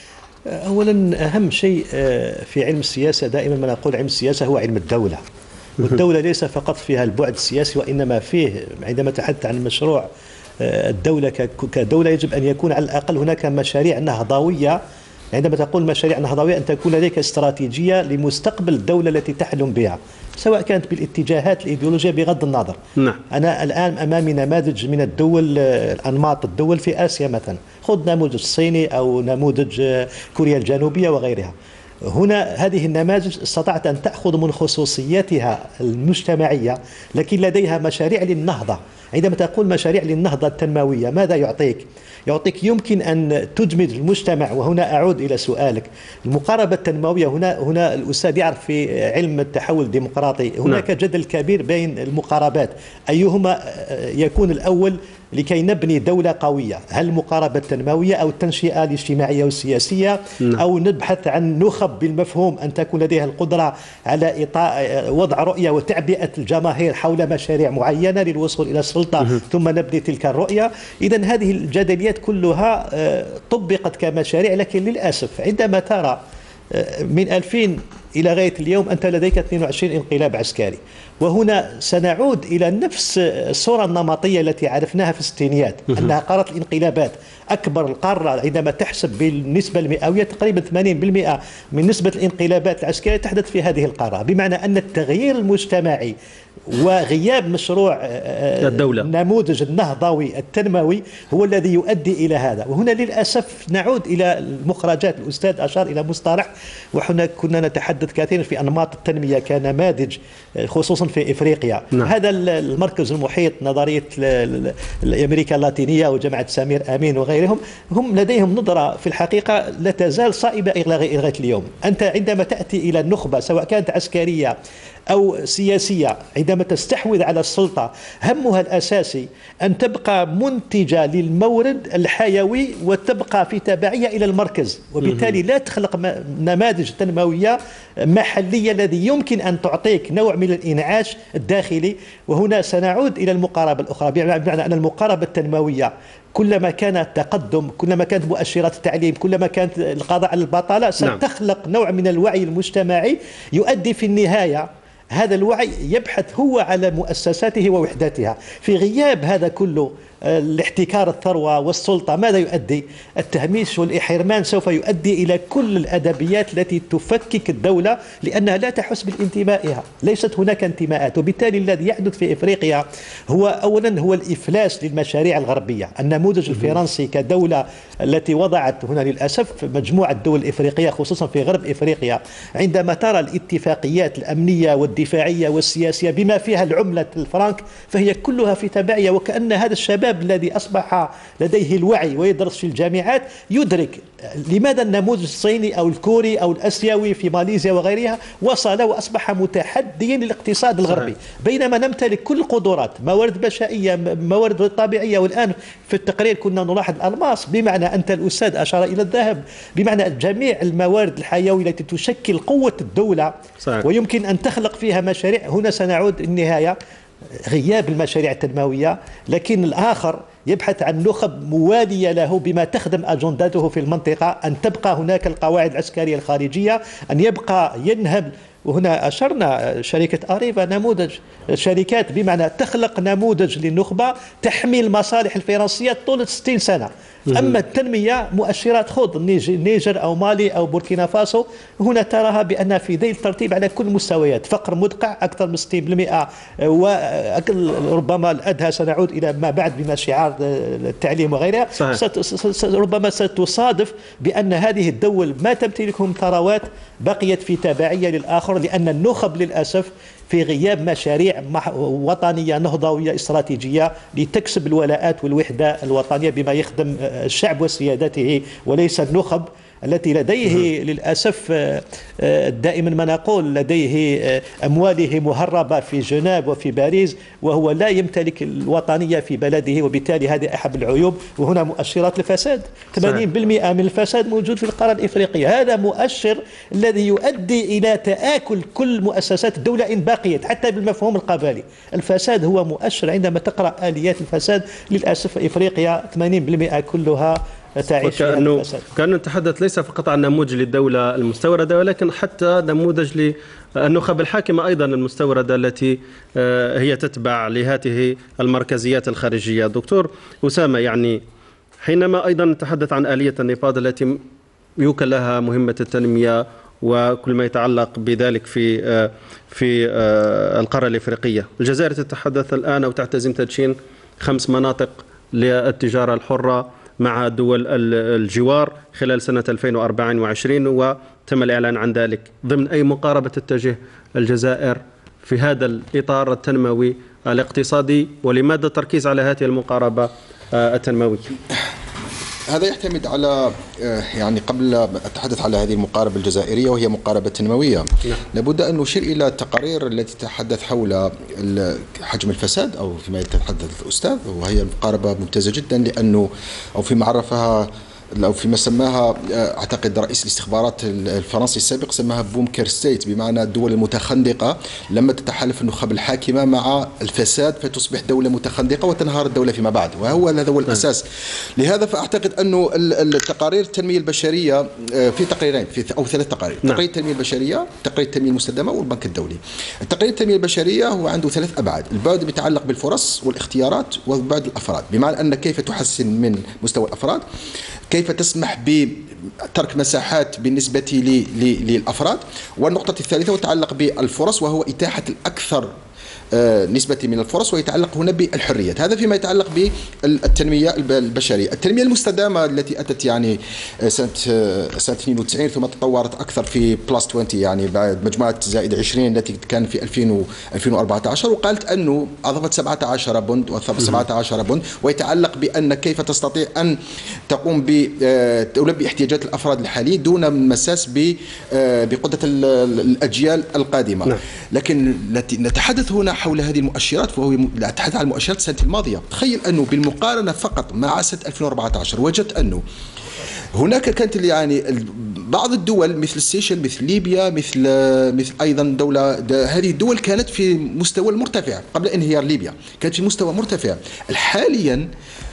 اولا اهم شيء في علم السياسه، دائما ما نقول علم السياسه هو علم الدوله، والدولة ليس فقط فيها البعد السياسي، وإنما فيه عندما تحدث عن مشروع الدولة كدولة يجب أن يكون على الأقل هناك مشاريع نهضوية. عندما تقول مشاريع نهضوية أن تكون لديك استراتيجية لمستقبل الدولة التي تحلم بها، سواء كانت بالاتجاهات الإيديولوجية بغض النظر. نعم. أنا الآن أمامي نماذج من الدول، أنماط الدول في آسيا مثلا، خذ نموذج الصيني أو نموذج كوريا الجنوبية وغيرها. هنا هذه النماذج استطاعت أن تأخذ من خصوصيتها المجتمعية، لكن لديها مشاريع للنهضة. عندما تقول مشاريع للنهضة التنموية ماذا يعطيك؟ يعطيك يمكن أن تدمج المجتمع، وهنا أعود إلى سؤالك، المقاربة التنموية. هنا هنا الأستاذ يعرف في علم التحول الديمقراطي هناك نعم. جدل كبير بين المقاربات، أيهما يكون الأول لكي نبني دولة قوية؟ هل المقاربة التنموية أو التنشئة الاجتماعية والسياسية، أو نبحث عن نخب بالمفهوم أن تكون لديها القدرة على إطاء وضع رؤية وتعبئة الجماهير حول مشاريع معينة للوصول إلى السلطة ثم نبني تلك الرؤية؟ إذن هذه الجدليات كلها طبقت كمشاريع، لكن للأسف عندما ترى من ألفين إلى غاية اليوم أنت لديك اثنين وعشرين انقلاب عسكري، وهنا سنعود إلى نفس الصورة النمطية التي عرفناها في الستينيات، أنها قارة الانقلابات. أكبر القارة عندما تحسب بالنسبة المئوية تقريبا ثمانين بالمئة من نسبة الانقلابات العسكرية تحدث في هذه القارة، بمعنى أن التغيير المجتمعي وغياب مشروع الدولة النموذج النهضوي التنموي هو الذي يؤدي إلى هذا. وهنا للأسف نعود إلى المخرجات. الأستاذ أشار إلى مصطلح، وحنا كنا نتحدث كثيرا في أنماط التنمية كنماذج خصوصا في إفريقيا. نعم. هذا المركز المحيط نظرية أمريكا اللاتينية وجامعة سمير أمين وغيرهم، هم لديهم نظرة في الحقيقة لا تزال صائبة إلى غاية اليوم. أنت عندما تأتي إلى النخبة سواء كانت عسكرية أو سياسية، عندما تستحوذ على السلطة همها الأساسي أن تبقى منتجة للمورد الحيوي وتبقى في تبعية إلى المركز، وبالتالي لا تخلق نماذج تنموية محلية الذي يمكن أن تعطيك نوع من الإنعاش الداخلي. وهنا سنعود إلى المقاربة الأخرى، بمعنى أن المقاربة التنموية كلما كان التقدم، كلما كانت مؤشرات التعليم، كلما كانت القضاء على البطالة، ستخلق نوع من الوعي المجتمعي يؤدي في النهاية هذا الوعي يبحث هو على مؤسساته ووحداتها. في غياب هذا كله الاحتكار الثروة والسلطة ماذا يؤدي؟ التهميش والإحرمان سوف يؤدي إلى كل الأدبيات التي تفكك الدولة، لأنها لا تحس بانتمائها، ليست هناك انتماءات. وبالتالي الذي يحدث في إفريقيا هو أولا هو الإفلاس للمشاريع الغربية. النموذج الفرنسي كدولة التي وضعت هنا للأسف مجموعة الدول الإفريقية خصوصا في غرب إفريقيا، عندما ترى الاتفاقيات الأمنية والدفاعية والسياسية بما فيها العملة الفرنك فهي كلها في تبعية، وكأن هذا الشباب الذي أصبح لديه الوعي ويدرس في الجامعات يدرك لماذا النموذج الصيني أو الكوري أو الأسيوي في ماليزيا وغيرها وصل وأصبح متحديا للاقتصاد الغربي، بينما نمتلك كل القدرات، موارد بشرية، موارد طبيعية. والآن في التقرير كنا نلاحظ الألماس، بمعنى أنت الأستاذ أشار إلى الذهب، بمعنى جميع الموارد الحيوية التي تشكل قوة الدولة صحيح. ويمكن أن تخلق فيها مشاريع. هنا سنعود النهاية غياب المشاريع التنموية، لكن الآخر يبحث عن نخب موالية له بما تخدم أجندته في المنطقة، أن تبقى هناك القواعد العسكرية الخارجية، أن يبقى ينهب وهنا أشرنا شركة أريفا نموذج شركات بمعنى تخلق نموذج للنخبة تحمي المصالح الفرنسية طول ستين سنة. أما التنمية مؤشرات خذ النيجر أو مالي أو بوركينا فاسو، هنا تراها بأن في ذيل الترتيب على كل المستويات، فقر مدقع أكثر من ستين بالمئة، وربما الأدهى سنعود إلى ما بعد بما شعار التعليم وغيرها. ربما ستصادف بأن هذه الدول ما تمتلكهم ثروات بقيت في تبعية للآخر، لأن النخب للأسف في غياب مشاريع وطنية نهضوية استراتيجية لتكسب الولاءات والوحدة الوطنية بما يخدم الشعب وسيادته وليس النخب التي لديه للأسف دائما ما نقول لديه أمواله مهربة في جنيف وفي باريس، وهو لا يمتلك الوطنية في بلده، وبالتالي هذه أحد العيوب. وهنا مؤشرات الفساد، ثمانين بالمئة من الفساد موجود في القارة الإفريقية. هذا مؤشر الذي يؤدي إلى تآكل كل مؤسسات الدولة إن بقيت حتى بالمفهوم القبلي. الفساد هو مؤشر، عندما تقرأ آليات الفساد للأسف إفريقيا ثمانين بالمئة كلها تعيش في الفساد. كأنه نتحدث ليس فقط عن نموذج للدولة المستوردة، ولكن حتى نموذج للنخب الحاكمة أيضا المستوردة التي هي تتبع لهذه المركزيات الخارجية. دكتور أسامة، يعني حينما أيضا نتحدث عن آلية النفاض التي يوكل لها مهمة التنمية وكل ما يتعلق بذلك في في القارة الإفريقية، الجزائر تتحدث الآن أو تعتزم تدشين خمس مناطق للتجارة الحرة مع دول الجوار خلال سنة ألفين وأربعة وعشرين، وتم الإعلان عن ذلك. ضمن أي مقاربة تتجه الجزائر في هذا الإطار التنموي الاقتصادي، ولماذا التركيز على هذه المقاربة التنموية؟ هذا يعتمد على يعني قبل أتحدث على هذه المقاربة الجزائرية وهي مقاربة تنموية، لابد أن نشير إلى التقارير التي تتحدث حول حجم الفساد أو فيما يتحدث الأستاذ، وهي مقاربة ممتازة جدا، لأنه أو فيما عرفها أو فيما سماها أعتقد رئيس الاستخبارات الفرنسي السابق سماها بومكر ستيت، بمعنى الدول المتخندقة لما تتحالف النخب الحاكمة مع الفساد فتصبح دولة متخندقة وتنهار الدولة فيما بعد، وهو هذا هو الأساس. لهذا فأعتقد أنه التقارير التنمية البشرية في تقريرين في أو ثلاث تقارير، تقرير التنمية البشرية، تقرير التنمية المستدامة، والبنك الدولي. التقرير التنمية البشرية هو عنده ثلاث أبعاد، البعد المتعلق بالفرص والاختيارات وبعد الأفراد، بمعنى أن كيف تحسن من مستوى الأفراد، كيف تسمح بترك مساحات بالنسبة للأفراد، والنقطة الثالثة وتتعلق بالفرص وهو إتاحة الأكثر نسبة من الفرص ويتعلق هنا بالحريات. هذا فيما يتعلق بالتنمية البشرية. التنمية المستدامة التي أتت يعني سنة سنة اثنين وتسعين ثم تطورت أكثر في بلس عشرين، يعني بعد مجموعة زائد عشرين التي كان في ألفين وأربعة عشر، وقالت أنه أضافت سبعة عشر بند وسبعة عشر بند، ويتعلق بأن كيف تستطيع أن تقوم بتلبي احتياجات الأفراد الحالية دون مساس بقدرة الأجيال القادمة. لكن نتحدث هنا حول هذه المؤشرات، وهو نتحدث عن المؤشرات السنة الماضية. تخيل أنه بالمقارنة فقط مع سنة ألفين وأربعة عشر وجدت أنه هناك كانت يعني بعض الدول مثل السيشل مثل ليبيا مثل مثل أيضا دولة هذه الدول كانت في مستوى مرتفع قبل انهيار ليبيا، كانت في مستوى مرتفع. حاليا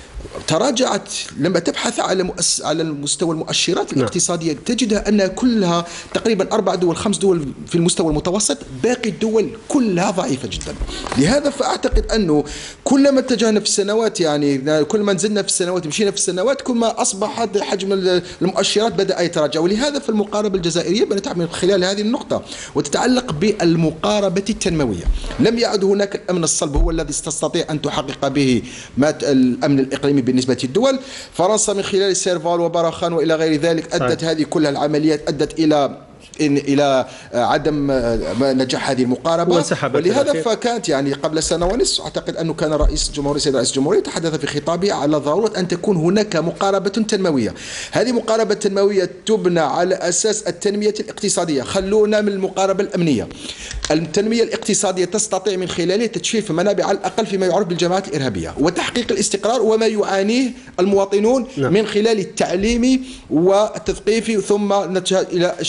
تراجعت. لما تبحث على مؤس... على المستوى المؤشرات الاقتصادية تجدها أنها كلها تقريبا أربع دول خمس دول في المستوى المتوسط، باقي الدول كلها ضعيفة جدا. لهذا فأعتقد أنه كلما اتجهنا في السنوات، يعني كل ما نزلنا في السنوات مشينا في السنوات، كل ما أصبح حجم المؤشرات بدأ يتراجع. ولهذا في المقاربة الجزائرية بنتعامل من خلال هذه النقطة، وتتعلق بالمقاربة التنموية. لم يعد هناك الأمن الصلب هو الذي تستطيع أن تحقق به ما الأمن الإقليمي بالنسبة للدول. فرنسا من خلال سيرفال وبراخان وإلى غير ذلك أدت هذه كل العمليات أدت إلى إن إلى عدم نجاح هذه المقاربة، ولهذا فكانت يعني قبل سنة ونصف أعتقد أنه كان رئيس الجمهورية سيد رئيس الجمهورية تحدث في خطابه على ضرورة أن تكون هناك مقاربة تنموية. هذه مقاربة تنموية تبنى على أساس التنمية الاقتصادية. خلونا من المقاربة الأمنية. التنمية الاقتصادية تستطيع من خلالها تجفيف منابع على الأقل فيما يعرف بالجماعات الإرهابية وتحقيق الاستقرار وما يعانيه المواطنون من خلال التعليم والتثقيف، ثم نتجه إلى أشياء أخرى.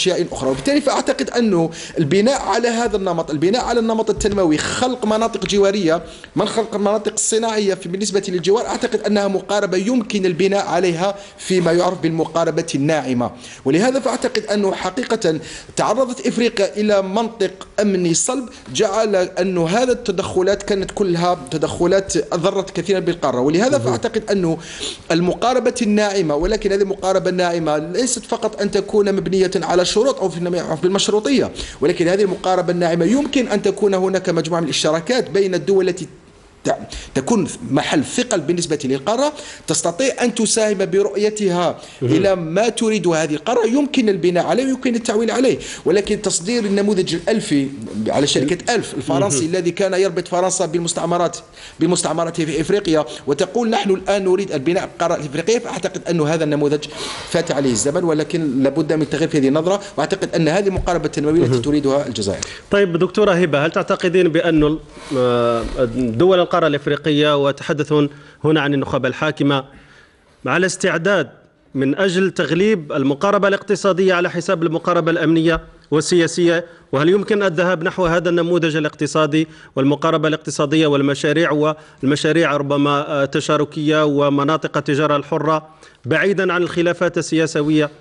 بالقارة. وبالتالي فأعتقد أنه البناء على هذا النمط، البناء على النمط التنموي، خلق مناطق جوارية من خلق المناطق الصناعية في بالنسبة للجوار، أعتقد أنها مقاربة يمكن البناء عليها فيما يعرف بالمقاربة الناعمة. ولهذا فأعتقد أنه حقيقة تعرضت إفريقيا إلى منطق أمني صلب جعل أنه هذا التدخلات كانت كلها تدخلات ضرت كثيرا بالقارة. ولهذا فأعتقد أنه المقاربة الناعمة، ولكن هذه المقاربة الناعمة ليست فقط أن تكون مبنية على شروط أو في المشروطية، ولكن هذه المقاربة الناعمة يمكن أن تكون هناك مجموعة من الاشتراكات بين الدول التي تكون محل ثقل بالنسبة للقارة، تستطيع أن تساهم برؤيتها إلى ما تريد هذه القارة، يمكن البناء عليه ويمكن التعويل عليه. ولكن تصدير النموذج الألفي على شركة ألف الفرنسي الذي كان يربط فرنسا بالمستعمرات بالمستعمرات في إفريقيا، وتقول نحن الآن نريد البناء القارة الإفريقية، فأعتقد أن هذا النموذج فات عليه الزمن، ولكن لابد من تغيير في هذه النظرة. وأعتقد أن هذه المقاربة التنموية التي تريدها الجزائر. طيب دكتورة هبة، هل تعتقدين بأن الدول القارة الإفريقية، وتحدثون هنا عن النخب الحاكمة، على استعداد من أجل تغليب المقاربة الاقتصادية على حساب المقاربة الأمنية والسياسية؟ وهل يمكن الذهاب نحو هذا النموذج الاقتصادي والمقاربة الاقتصادية والمشاريع والمشاريع ربما تشاركية ومناطق التجارة الحرة بعيدا عن الخلافات السياسية؟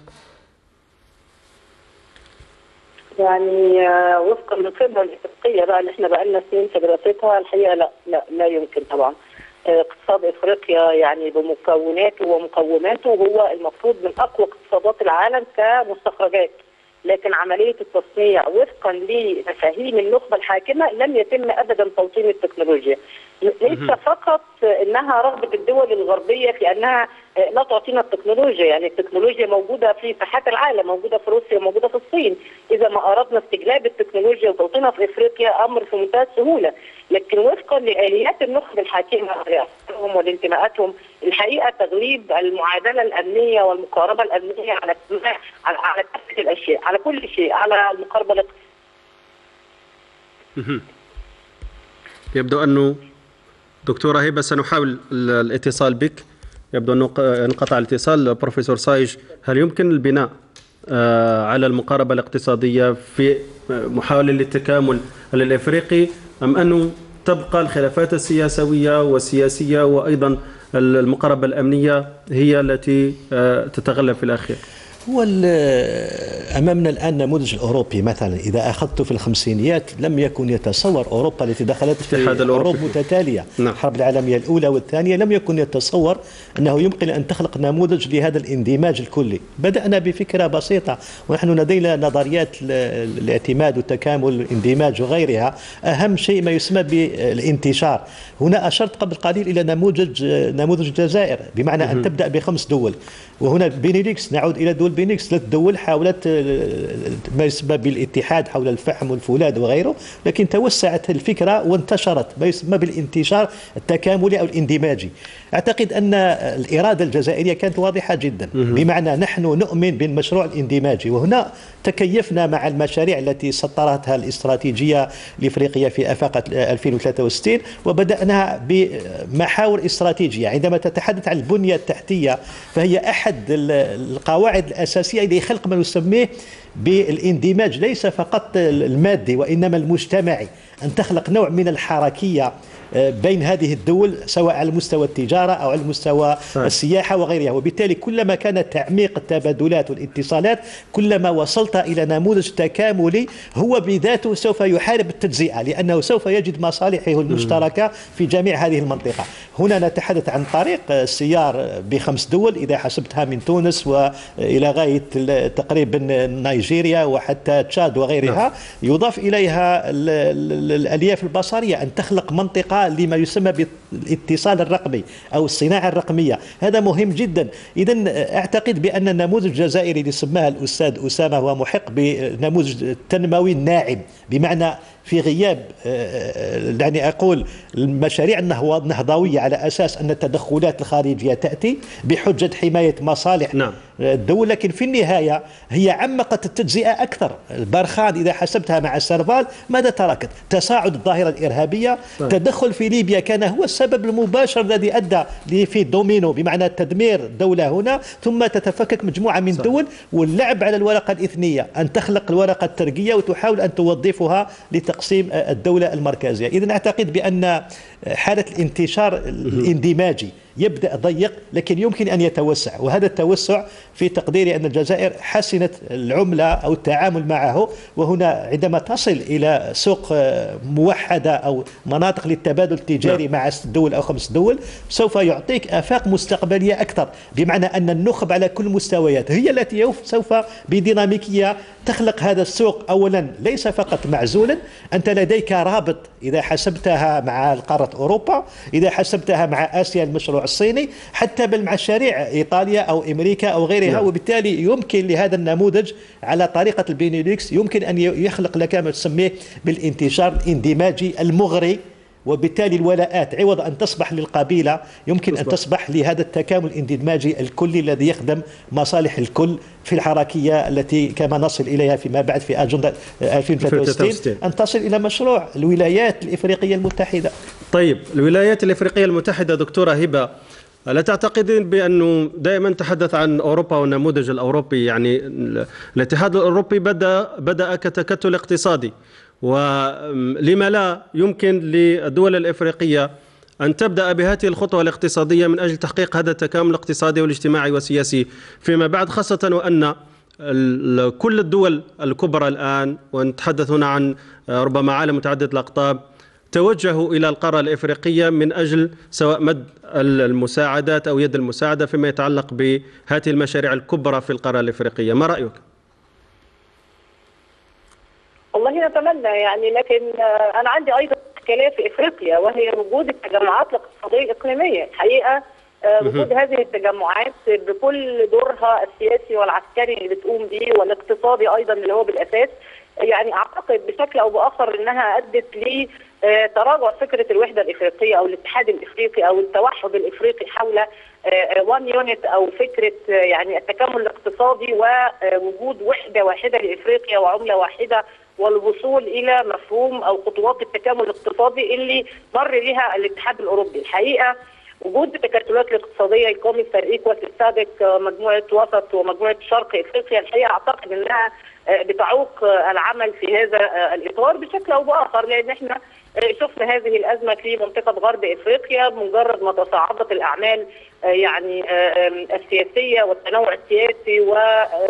يعني وفقا للخبره الافريقيه بقى اللي احنا بقى لنا سنين في دراستها، الحقيقه لا لا لا يمكن طبعا. اقتصاد افريقيا يعني بمكوناته ومقوماته هو المفروض من اقوى اقتصادات العالم كمستخرجات، لكن عمليه التصنيع وفقا لمفاهيم النخبه الحاكمه لم يتم ابدا توطين التكنولوجيا. ليس فقط انها رغبه الدول الغربيه في انها لا تعطينا التكنولوجيا، يعني التكنولوجيا موجوده في ساحات العالم، موجوده في روسيا وموجوده في الصين. اذا ما اردنا استجلاب التكنولوجيا وتوطينها في افريقيا امر في منتهى السهوله، لكن وفقا لاليات النخبه الحاكمه ورئاستهم والانتماءاتهم، الحقيقه تغليب المعادله الامنيه والمقاربه الامنيه على على على كافه الاشياء، على كل شيء، على المقاربه الاقتصاديه. يبدو انه دكتورة هبة سنحاول الاتصال بك، يبدو أنه انقطع الاتصال. بروفيسور صايج، هل يمكن البناء على المقاربة الاقتصادية في محاولة للتكامل الإفريقي، أم أنه تبقى الخلافات السياسية والسياسية وأيضا المقاربة الأمنية هي التي تتغلب في الأخير؟ هو أمامنا الآن نموذج الأوروبي مثلا، إذا أخذت في الخمسينيات لم يكن يتصور أوروبا التي دخلت في حروب متتالية، نعم. الحرب العالمية الأولى والثانية، لم يكن يتصور أنه يمكن أن تخلق نموذج لهذا الاندماج الكلي. بدأنا بفكرة بسيطة، ونحن لدينا نظريات الاعتماد والتكامل والاندماج وغيرها. أهم شيء ما يسمى بالانتشار. هنا أشرت قبل قليل إلى نموذج نموذج الجزائر، بمعنى أن تبدأ بخمس دول، وهنا بينيليكس، نعود إلى دول بينيليكس، ثلاث دول حاولت ما يسمى بالاتحاد حول الفحم والفولاذ وغيره، لكن توسعت الفكرة وانتشرت ما يسمى بالانتشار التكاملي أو الاندماجي. أعتقد أن الإرادة الجزائرية كانت واضحة جدا، بمعنى نحن نؤمن بالمشروع الاندماجي، وهنا تكيفنا مع المشاريع التي سطرتها الاستراتيجية الإفريقية في آفاق ألفين وثلاثة وستين، وبدأنا بمحاور استراتيجية. عندما تتحدث عن البنية التحتية فهي أحد القواعد الأساسية لخلق ما نسميه بالاندماج، ليس فقط المادي وإنما المجتمعي، أن تخلق نوع من الحركية بين هذه الدول سواء على مستوى التجارة أو على مستوى السياحة وغيرها. وبالتالي كلما كان تعميق التبادلات والاتصالات كلما وصلت إلى نموذج تكاملي هو بذاته سوف يحارب التجزئة، لأنه سوف يجد مصالحه المشتركة في جميع هذه المنطقة. هنا نتحدث عن طريق السيار بخمس دول إذا حسبتها من تونس وإلى غاية تقريبا نيجيريا وحتى تشاد وغيرها، يضاف إليها الألياف البصرية، أن تخلق منطقة لما يسمى بالاتصال الرقمي أو الصناعة الرقمية. هذا مهم جدا. إذن أعتقد بأن النموذج الجزائري اللي سماها الأستاذ أسامة هو محق بنموذج تنموي ناعم، بمعنى في غياب يعني أقول المشاريع النهضوية على أساس أن التدخلات الخارجية تأتي بحجة حماية مصالح نعم. الدولة، لكن في النهاية هي عمقت التجزئة أكثر. البرخان إذا حسبتها مع السرفال ماذا تركت؟ تصاعد الظاهرة الإرهابية، طيب. تدخل في ليبيا كان هو السبب المباشر الذي أدى في دومينو بمعنى تدمير دولة هنا، ثم تتفكك مجموعة من الدول، واللعب على الورقة الإثنية أن تخلق الورقة الترقية وتحاول أن توظفها لتقسيم الدولة المركزية. إذن أعتقد بأن حالة الانتشار الاندماجي يبدأ ضيق لكن يمكن أن يتوسع، وهذا التوسع في تقديري أن الجزائر حسنت العملة أو التعامل معه، وهنا عندما تصل إلى سوق موحدة أو مناطق للتبادل التجاري مع ست دول أو خمس دول سوف يعطيك آفاق مستقبلية أكثر، بمعنى أن النخب على كل المستويات هي التي سوف بديناميكية تخلق هذا السوق. أولا ليس فقط معزولا، أنت لديك رابط إذا حسبتها مع قارة أوروبا، إذا حسبتها مع آسيا المشروع الصيني، حتى بل مع شريعة إيطاليا أو أمريكا أو غيرها نعم. وبالتالي يمكن لهذا النموذج على طريقة البينيلكس يمكن أن يخلق لك ما تسميه بالانتشار الاندماجي المغري، وبالتالي الولاءات عوض أن تصبح للقبيلة يمكن تصبح. أن تصبح لهذا التكامل الاندماجي الكلي الذي يخدم مصالح الكل في الحركية التي كما نصل إليها فيما بعد في أجندة ألفين وثلاثة وستين أن تصل إلى مشروع الولايات الإفريقية المتحدة. طيب الولايات الإفريقية المتحدة دكتورة هبة، لا تعتقدين بأنه دائما تحدث عن أوروبا والنموذج الأوروبي، يعني الاتحاد الأوروبي بدأ بدأ كتكتل اقتصادي، ولما لا يمكن للدول الإفريقية أن تبدأ بهذه الخطوة الاقتصادية من أجل تحقيق هذا التكامل الاقتصادي والاجتماعي والسياسي فيما بعد، خاصة وأن كل الدول الكبرى الآن، ونتحدث هنا عن ربما عالم متعدد الأقطاب، توجهوا إلى القارة الإفريقية من أجل سواء مد المساعدات أو يد المساعدة فيما يتعلق بهذه المشاريع الكبرى في القارة الإفريقية. ما رأيك؟ والله نتمنى يعني، لكن أنا عندي أيضا إشكالية في إفريقيا وهي وجود التجمعات الاقتصادية الإقليمية. الحقيقة وجود هذه التجمعات بكل دورها السياسي والعسكري اللي بتقوم به والاقتصادي أيضا اللي هو بالأساس، يعني أعتقد بشكل أو بآخر أنها أدت لتراجع فكرة الوحدة الإفريقية أو الاتحاد الإفريقي أو التوحد الإفريقي حول وان يونت أو فكرة يعني التكامل الاقتصادي ووجود وحدة واحدة لإفريقيا وعملة واحدة والوصول إلى مفهوم أو خطوات التكامل الاقتصادي اللي مر بها الاتحاد الأوروبي. الحقيقة وجود التكتلات الاقتصادية الكوميسار إيكواس السابق، مجموعة وسط ومجموعة شرق إفريقيا، الحقيقة أعتقد أنها بتعوق العمل في هذا الإطار بشكل أو بآخر، لأن احنا شفنا هذه الأزمة في منطقة غرب إفريقيا مجرد ما تصاعدت الأعمال يعني السياسية والتنوع السياسي و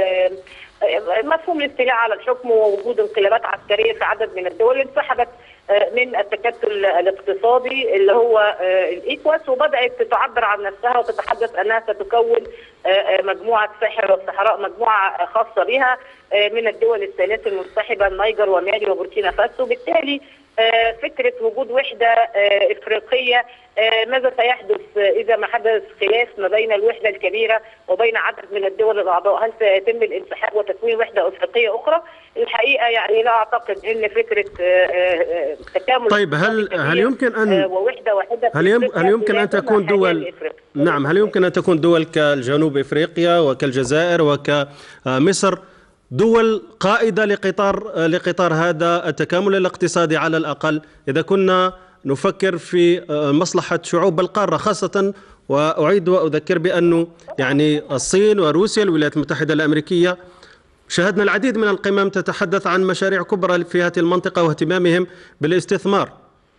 مفهوم الاستيلاء على الحكم ووجود انقلابات عسكرية في عدد من الدول، انسحبت من التكتل الاقتصادي اللي هو الإيكواس وبدأت تعبر عن نفسها وتتحدث أنها ستكون مجموعة ساحر والصحراء، مجموعة خاصة بها من الدول الثلاث المنسحبة النيجر ومالي وبوركينا فاسو. بالتالي فكرة وجود وحدة إفريقية ماذا سيحدث إذا ما حدث خلاف ما بين الوحدة الكبيرة وبين عدد من الدول الأعضاء؟ هل سيتم الانسحاب وتكوين وحدة أفريقية أخرى؟ الحقيقة يعني لا أعتقد أن فكرة تكامل طيب هل هل يمكن أن ووحدة واحدة هل هل يمكن أن تكون دول نعم هل يمكن أن تكون دول كالجنوب إفريقيا وكالجزائر وكمصر دول قائدة لقطار لقطار هذا التكامل الاقتصادي على الأقل، إذا كنا نفكر في مصلحة شعوب القارة خاصة؟ وأعيد وأذكر بأنه يعني الصين وروسيا والولايات المتحدة الأمريكية شاهدنا العديد من القمم تتحدث عن مشاريع كبرى في هذه المنطقة واهتمامهم بالاستثمار.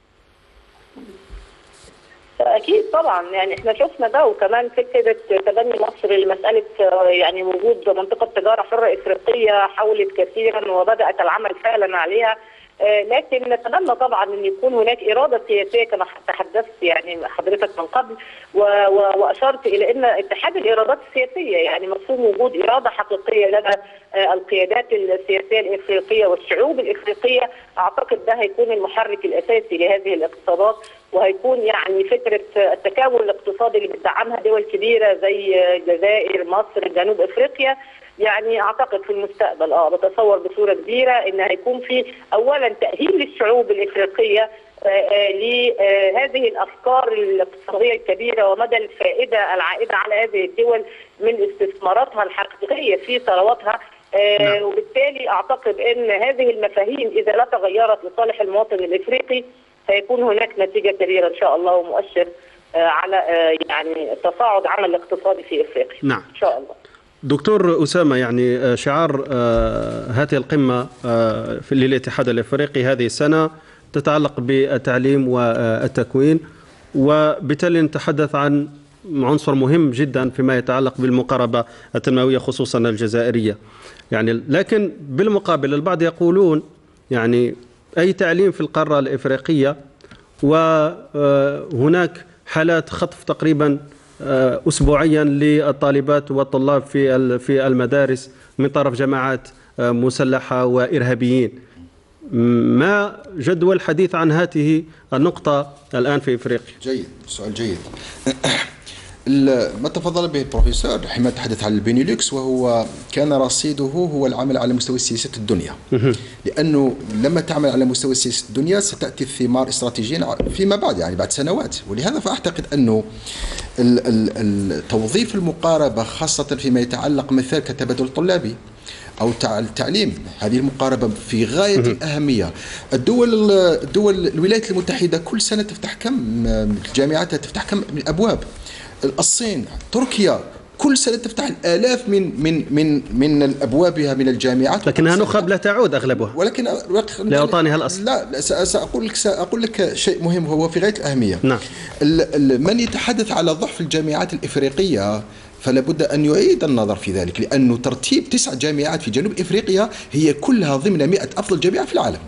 أكيد طبعا، يعني احنا شفنا ده، وكمان فكرة تبني مصر لمسألة يعني وجود منطقة تجارة حرة إفريقية حاولت كثيرا وبدأت العمل فعلا عليها، لكن نتمنى طبعا ان يكون هناك اراده سياسيه كما تحدثت يعني حضرتك من قبل، واشرت الى ان اتحاد الارادات السياسيه يعني مفهوم وجود اراده حقيقيه لدى القيادات السياسيه الافريقيه والشعوب الافريقيه، اعتقد ده هيكون المحرك الاساسي لهذه الاقتصادات وهيكون يعني فكره التكامل الاقتصادي اللي بتدعمها دول كبيره زي الجزائر، مصر، جنوب افريقيا. يعني اعتقد في المستقبل اه بتصور بصوره كبيره ان هيكون في اولا تاهيل للشعوب الافريقيه لهذه الافكار الاقتصاديه الكبيره ومدى الفائده العائده على هذه الدول من استثماراتها الحقيقيه في ثرواتها. آه وبالتالي اعتقد ان هذه المفاهيم اذا لا تغيرت لصالح المواطن الافريقي سيكون هناك نتيجه كبيره ان شاء الله ومؤشر آه على آه يعني تصاعد عمل الاقتصادي في افريقيا. نعم ان شاء الله. دكتور أسامة، يعني شعار آه هذه القمه آه للاتحاد الافريقي هذه السنه تتعلق بالتعليم والتكوين، وبالتالي نتحدث عن عنصر مهم جدا فيما يتعلق بالمقاربة التنموية خصوصا الجزائرية. يعني لكن بالمقابل البعض يقولون يعني أي تعليم في القارة الإفريقية، وهناك حالات خطف تقريبا أسبوعيا للطالبات والطلاب في في المدارس من طرف جماعات مسلحة وإرهابيين. ما جدوى الحديث عن هذه النقطة الآن في إفريقيا؟ جيد، سؤال جيد. ما تفضل به البروفيسور حينما تحدث عن البينيلوكس، وهو كان رصيده هو العمل على مستوى سياسة الدنيا، لأنه لما تعمل على مستوى سياسة الدنيا ستأتي الثمار استراتيجيا فيما بعد، يعني بعد سنوات. ولهذا فأعتقد أنه توظيف المقاربة خاصة فيما يتعلق مثل كتبادل الطلابي أو التعليم، هذه المقاربة في غاية الأهمية. الدول الدول الولايات المتحدة كل سنة تفتح كم جامعاتها، تفتح كم من أبواب. الصين، تركيا كل سنة تفتح الآلاف من من من من أبوابها من الجامعات، لكنها نخب لا تعود أغلبها، ولكن لأوطانها الأصل. لا، سأقول لك سأقول لك شيء مهم هو في غاية الأهمية. نعم. من يتحدث على ضعف الجامعات الإفريقية فلا بد أن يعيد النظر في ذلك، لأنه ترتيب تسع جامعات في جنوب إفريقيا هي كلها ضمن مئة أفضل جامعة في العالم.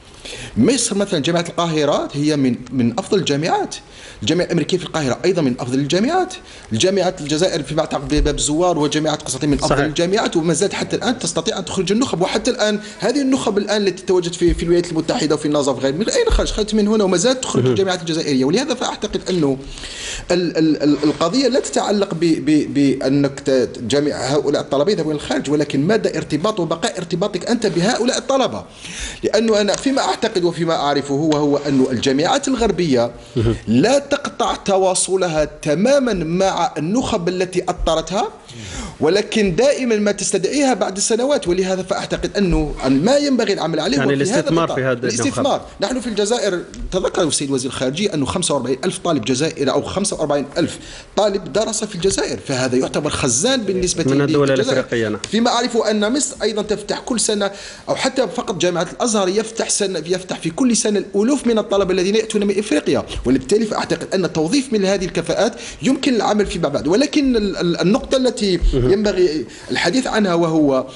مصر مثلا جامعة القاهرة هي من من أفضل الجامعات، الجامعة الأمريكية في القاهرة أيضا من أفضل الجامعات، الجامعة الجزائر في معتقد باب الزوار وجامعة قسنطين من أفضل صحيح. الجامعات، وما زالت حتى الآن تستطيع أن تخرج النخب. وحتى الآن هذه النخب الآن التي تتواجد في في الولايات المتحدة وفي النظام غير من أين خرج؟ خرجت من هنا وما زالت تخرج الجامعات الجزائرية. ولهذا فأعتقد أنه ال ال ال القضية لا تتعلق بأنك جامع هؤلاء الطلبة يذهبون إلى الخارج، ولكن مدى ارتباط وبقاء ارتباطك أنت بهؤلاء الطلبة. لأنه أنا فيما أعتقد وفيما أعرفه هو هو أن الجامعات الغربية لا تقطع تواصلها تماما مع النخب التي أطرتها، ولكن دائما ما تستدعيها بعد سنوات. ولهذا فأعتقد أنه ما ينبغي العمل عليه يعني الاستثمار في هذا الاستثمار. نحن في الجزائر تذكر السيد وزير الخارجية أنه خمسة وأربعين ألف طالب جزائري أو خمسة وأربعين ألف طالب درس في الجزائر، فهذا يعتبر خزان بالنسبة من الدول الأفريقية. فيما أعرفه أن مصر أيضا تفتح كل سنة، أو حتى فقط جامعة الأزهر يفتح سنة يفتح في كل سنة الألوف من الطلبة الذين يأتون من إفريقيا. وبالتالي فأعتقد أن توظيف من هذه الكفاءات يمكن العمل فيما بعد. ولكن النقطة التي ينبغي الحديث عنها وهو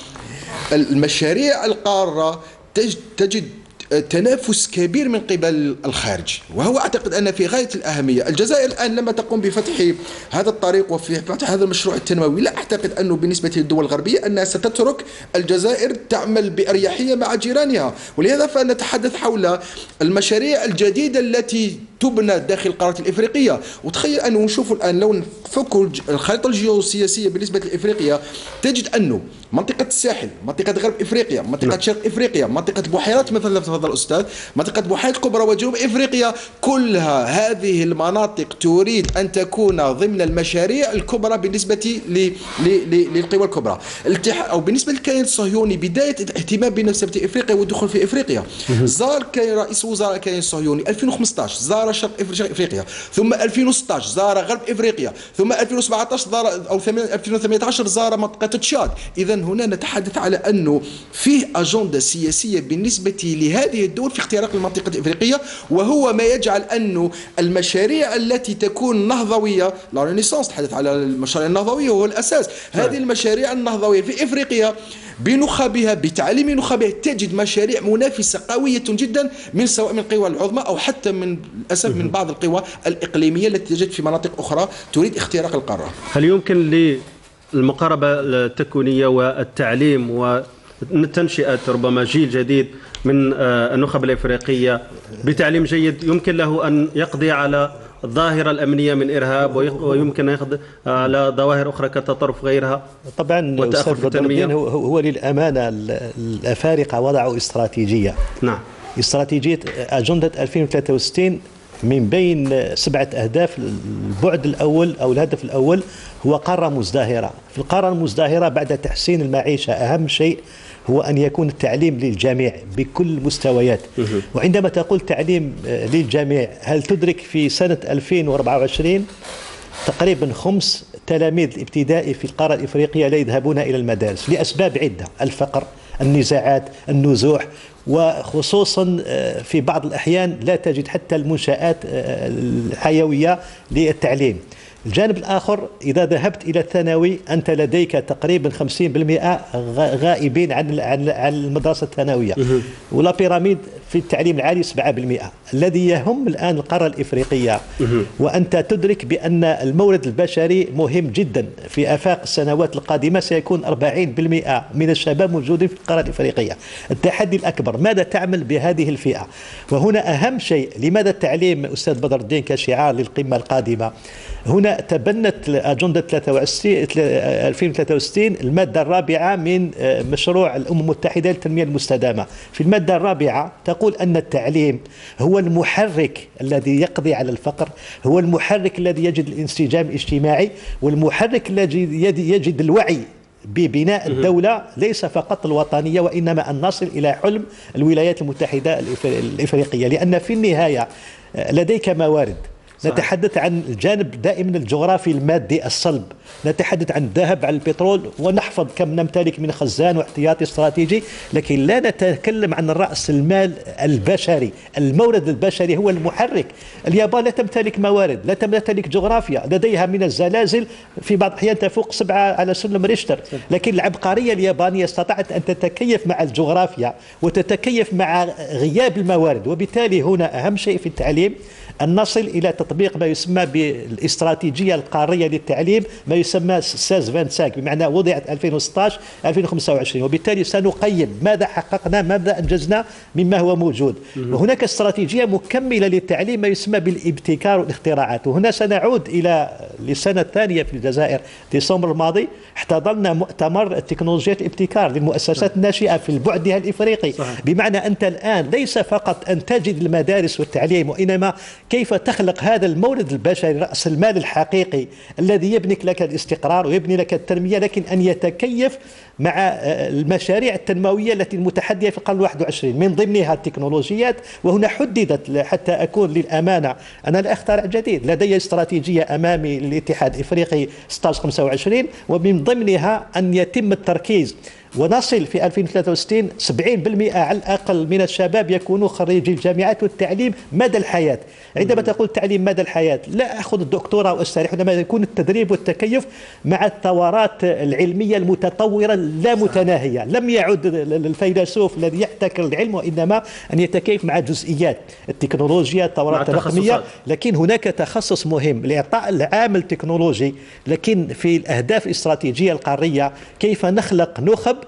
المشاريع القارة تجد تنافس كبير من قبل الخارج، وهو أعتقد أن في غاية الأهمية. الجزائر الآن لما تقوم بفتح هذا الطريق وفي فتح هذا المشروع التنموي، لا أعتقد أنه بالنسبة للدول الغربية أنها ستترك الجزائر تعمل بأريحية مع جيرانها. ولهذا فنتحدث حول المشاريع الجديدة التي تبنى داخل القارة الإفريقية. وتخيل أنه نشوف الآن لو نفكوا الخريطة الجيوسياسية بالنسبة لإفريقيا، تجد أنه منطقة الساحل، منطقة غرب إفريقيا، منطقة شرق إفريقيا، منطقة البحيرات مثل تفضل الأستاذ، منطقة بحيرة الكبرى وجنوب إفريقيا، كلها هذه المناطق تريد أن تكون ضمن المشاريع الكبرى بالنسبة للقوى الكبرى. أو بالنسبة للكيان الصهيوني بداية الاهتمام بنفسه إفريقيا والدخول في إفريقيا، زار رئيس وزراء الكيان الصهيوني ألفين وخمسة عشر زار شرق إفريقيا، ثم ألفين وستة عشر زار غرب إفريقيا، ثم ألفين وسبعة عشر زار أو ألفين وثمانية عشر زار منطقة تشاد. إذا هنا نتحدث على أنه فيه أجندة سياسية بالنسبة لهذه الدول في اختراق المنطقة الإفريقية، وهو ما يجعل أنه المشاريع التي تكون نهضوية، لا رينيسانس تحدث على المشاريع النهضوية وهو الأساس. هذه المشاريع النهضوية في إفريقيا بنخبها بتعليم نخبها تجد مشاريع منافسة قوية جدا من سواء من القوى العظمى أو حتى من للأسف من بعض القوى الإقليمية التي تجد في مناطق أخرى تريد اختراق القارة. هل يمكن للمقاربة التكوينية والتعليم تنشئة ربما جيل جديد من النخب الإفريقية بتعليم جيد يمكن له أن يقضي على الظاهرة الأمنية من إرهاب، ويمكن أن يقضي على ظواهر أخرى كالتطرف غيرها. طبعا والتأخر في التنمية. هو, هو للأمانة الأفارقة وضعوا استراتيجية. نعم. استراتيجية أجندة ألفين وثلاثة وستين من بين سبعة أهداف، البعد الأول أو الهدف الأول هو قارة مزدهرة. في القارة المزدهرة بعد تحسين المعيشة أهم شيء هو أن يكون التعليم للجميع بكل المستويات. وعندما تقول تعليم للجميع، هل تدرك في سنة ألفين وأربعة وعشرين تقريبا خمس تلاميذ الابتدائي في القارة الإفريقية لا يذهبون إلى المدارس لأسباب عدة: الفقر، النزاعات، النزوح، وخصوصا في بعض الأحيان لا تجد حتى المنشآت الحيوية للتعليم. الجانب الآخر إذا ذهبت إلى الثانوي أنت لديك تقريبا خمسين بالمئة غائبين عن عن المدرسة الثانوية، ولا بيراميد في التعليم العالي سبعة بالمئة. الذي يهم الآن القارة الإفريقية وأنت تدرك بأن المورد البشري مهم جدا. في آفاق السنوات القادمة سيكون أربعين بالمئة من الشباب موجودين في القارة الإفريقية. التحدي الأكبر ماذا تعمل بهذه الفئة؟ وهنا أهم شيء، لماذا التعليم أستاذ بدر الدين كشعار للقمة القادمة؟ هنا تبنت أجندة ألفين وثلاثة وستين المادة الرابعة من مشروع الأمم المتحدة للتنمية المستدامة. في المادة الرابعة تقول أن التعليم هو المحرك الذي يقضي على الفقر، هو المحرك الذي يجد الانسجام الاجتماعي، والمحرك الذي يجد الوعي ببناء الدولة ليس فقط الوطنية، وإنما أن نصل إلى حلم الولايات المتحدة الإفريقية. لأن في النهاية لديك موارد. صحيح. نتحدث عن الجانب دائما الجغرافي المادي الصلب، نتحدث عن الذهب، عن البترول، ونحفظ كم نمتلك من خزان واحتياطي استراتيجي، لكن لا نتكلم عن رأس المال البشري. المورد البشري هو المحرك. اليابان لا تمتلك موارد، لا تمتلك جغرافيا، لديها من الزلازل في بعض الأحيان تفوق سبعة على سلم ريشتر، لكن العبقرية اليابانية استطاعت أن تتكيف مع الجغرافيا وتتكيف مع غياب الموارد. وبالتالي هنا أهم شيء في التعليم أن نصل إلى تطبيق ما يسمى بالاستراتيجية القارية للتعليم، ما يسمى ساز خمسة وعشرين، بمعنى وضعت ألفين وستة عشر ألفين وخمسة وعشرين، وبالتالي سنقيم ماذا حققنا، ماذا أنجزنا مما هو موجود. وهناك استراتيجية مكملة للتعليم ما يسمى بالابتكار والاختراعات. وهنا سنعود إلى للسنة الثانية في الجزائر. ديسمبر الماضي احتضننا مؤتمر تكنولوجيات الابتكار للمؤسسات الناشئة في بعدها الإفريقي. صحيح. بمعنى أنت الآن ليس فقط أن تجد المدارس والتعليم، وإنما كيف تخلق هذا المورد البشري رأس المال الحقيقي الذي يبني لك الاستقرار ويبني لك التنمية، لكن أن يتكيف مع المشاريع التنموية التي المتحدية في القرن الواحد والعشرين، من ضمنها التكنولوجيات. وهنا حددت حتى أكون للأمانة أنا لا أخترع جديد، لدي استراتيجية أمامي للاتحاد الإفريقي ستة عشر خمسة وعشرين، ومن ضمنها أن يتم التركيز ونصل في ألفين وثلاثة وستين سبعين بالمئة على الأقل من الشباب يكونوا خريجي الجامعات والتعليم مدى الحياة. عندما تقول تعليم مدى الحياة لا أخذ الدكتوراه وأستريح، إنما يكون التدريب والتكيف مع الثورات العلمية المتطورة لا متناهية. لم يعد الفيلسوف الذي يحتكر العلم، وإنما أن يتكيف مع جزئيات التكنولوجيا، الثورات الرقمية. لكن هناك تخصص مهم لإعطاء العامل التكنولوجي، لكن في الأهداف الاستراتيجية القارية كيف نخلق نخب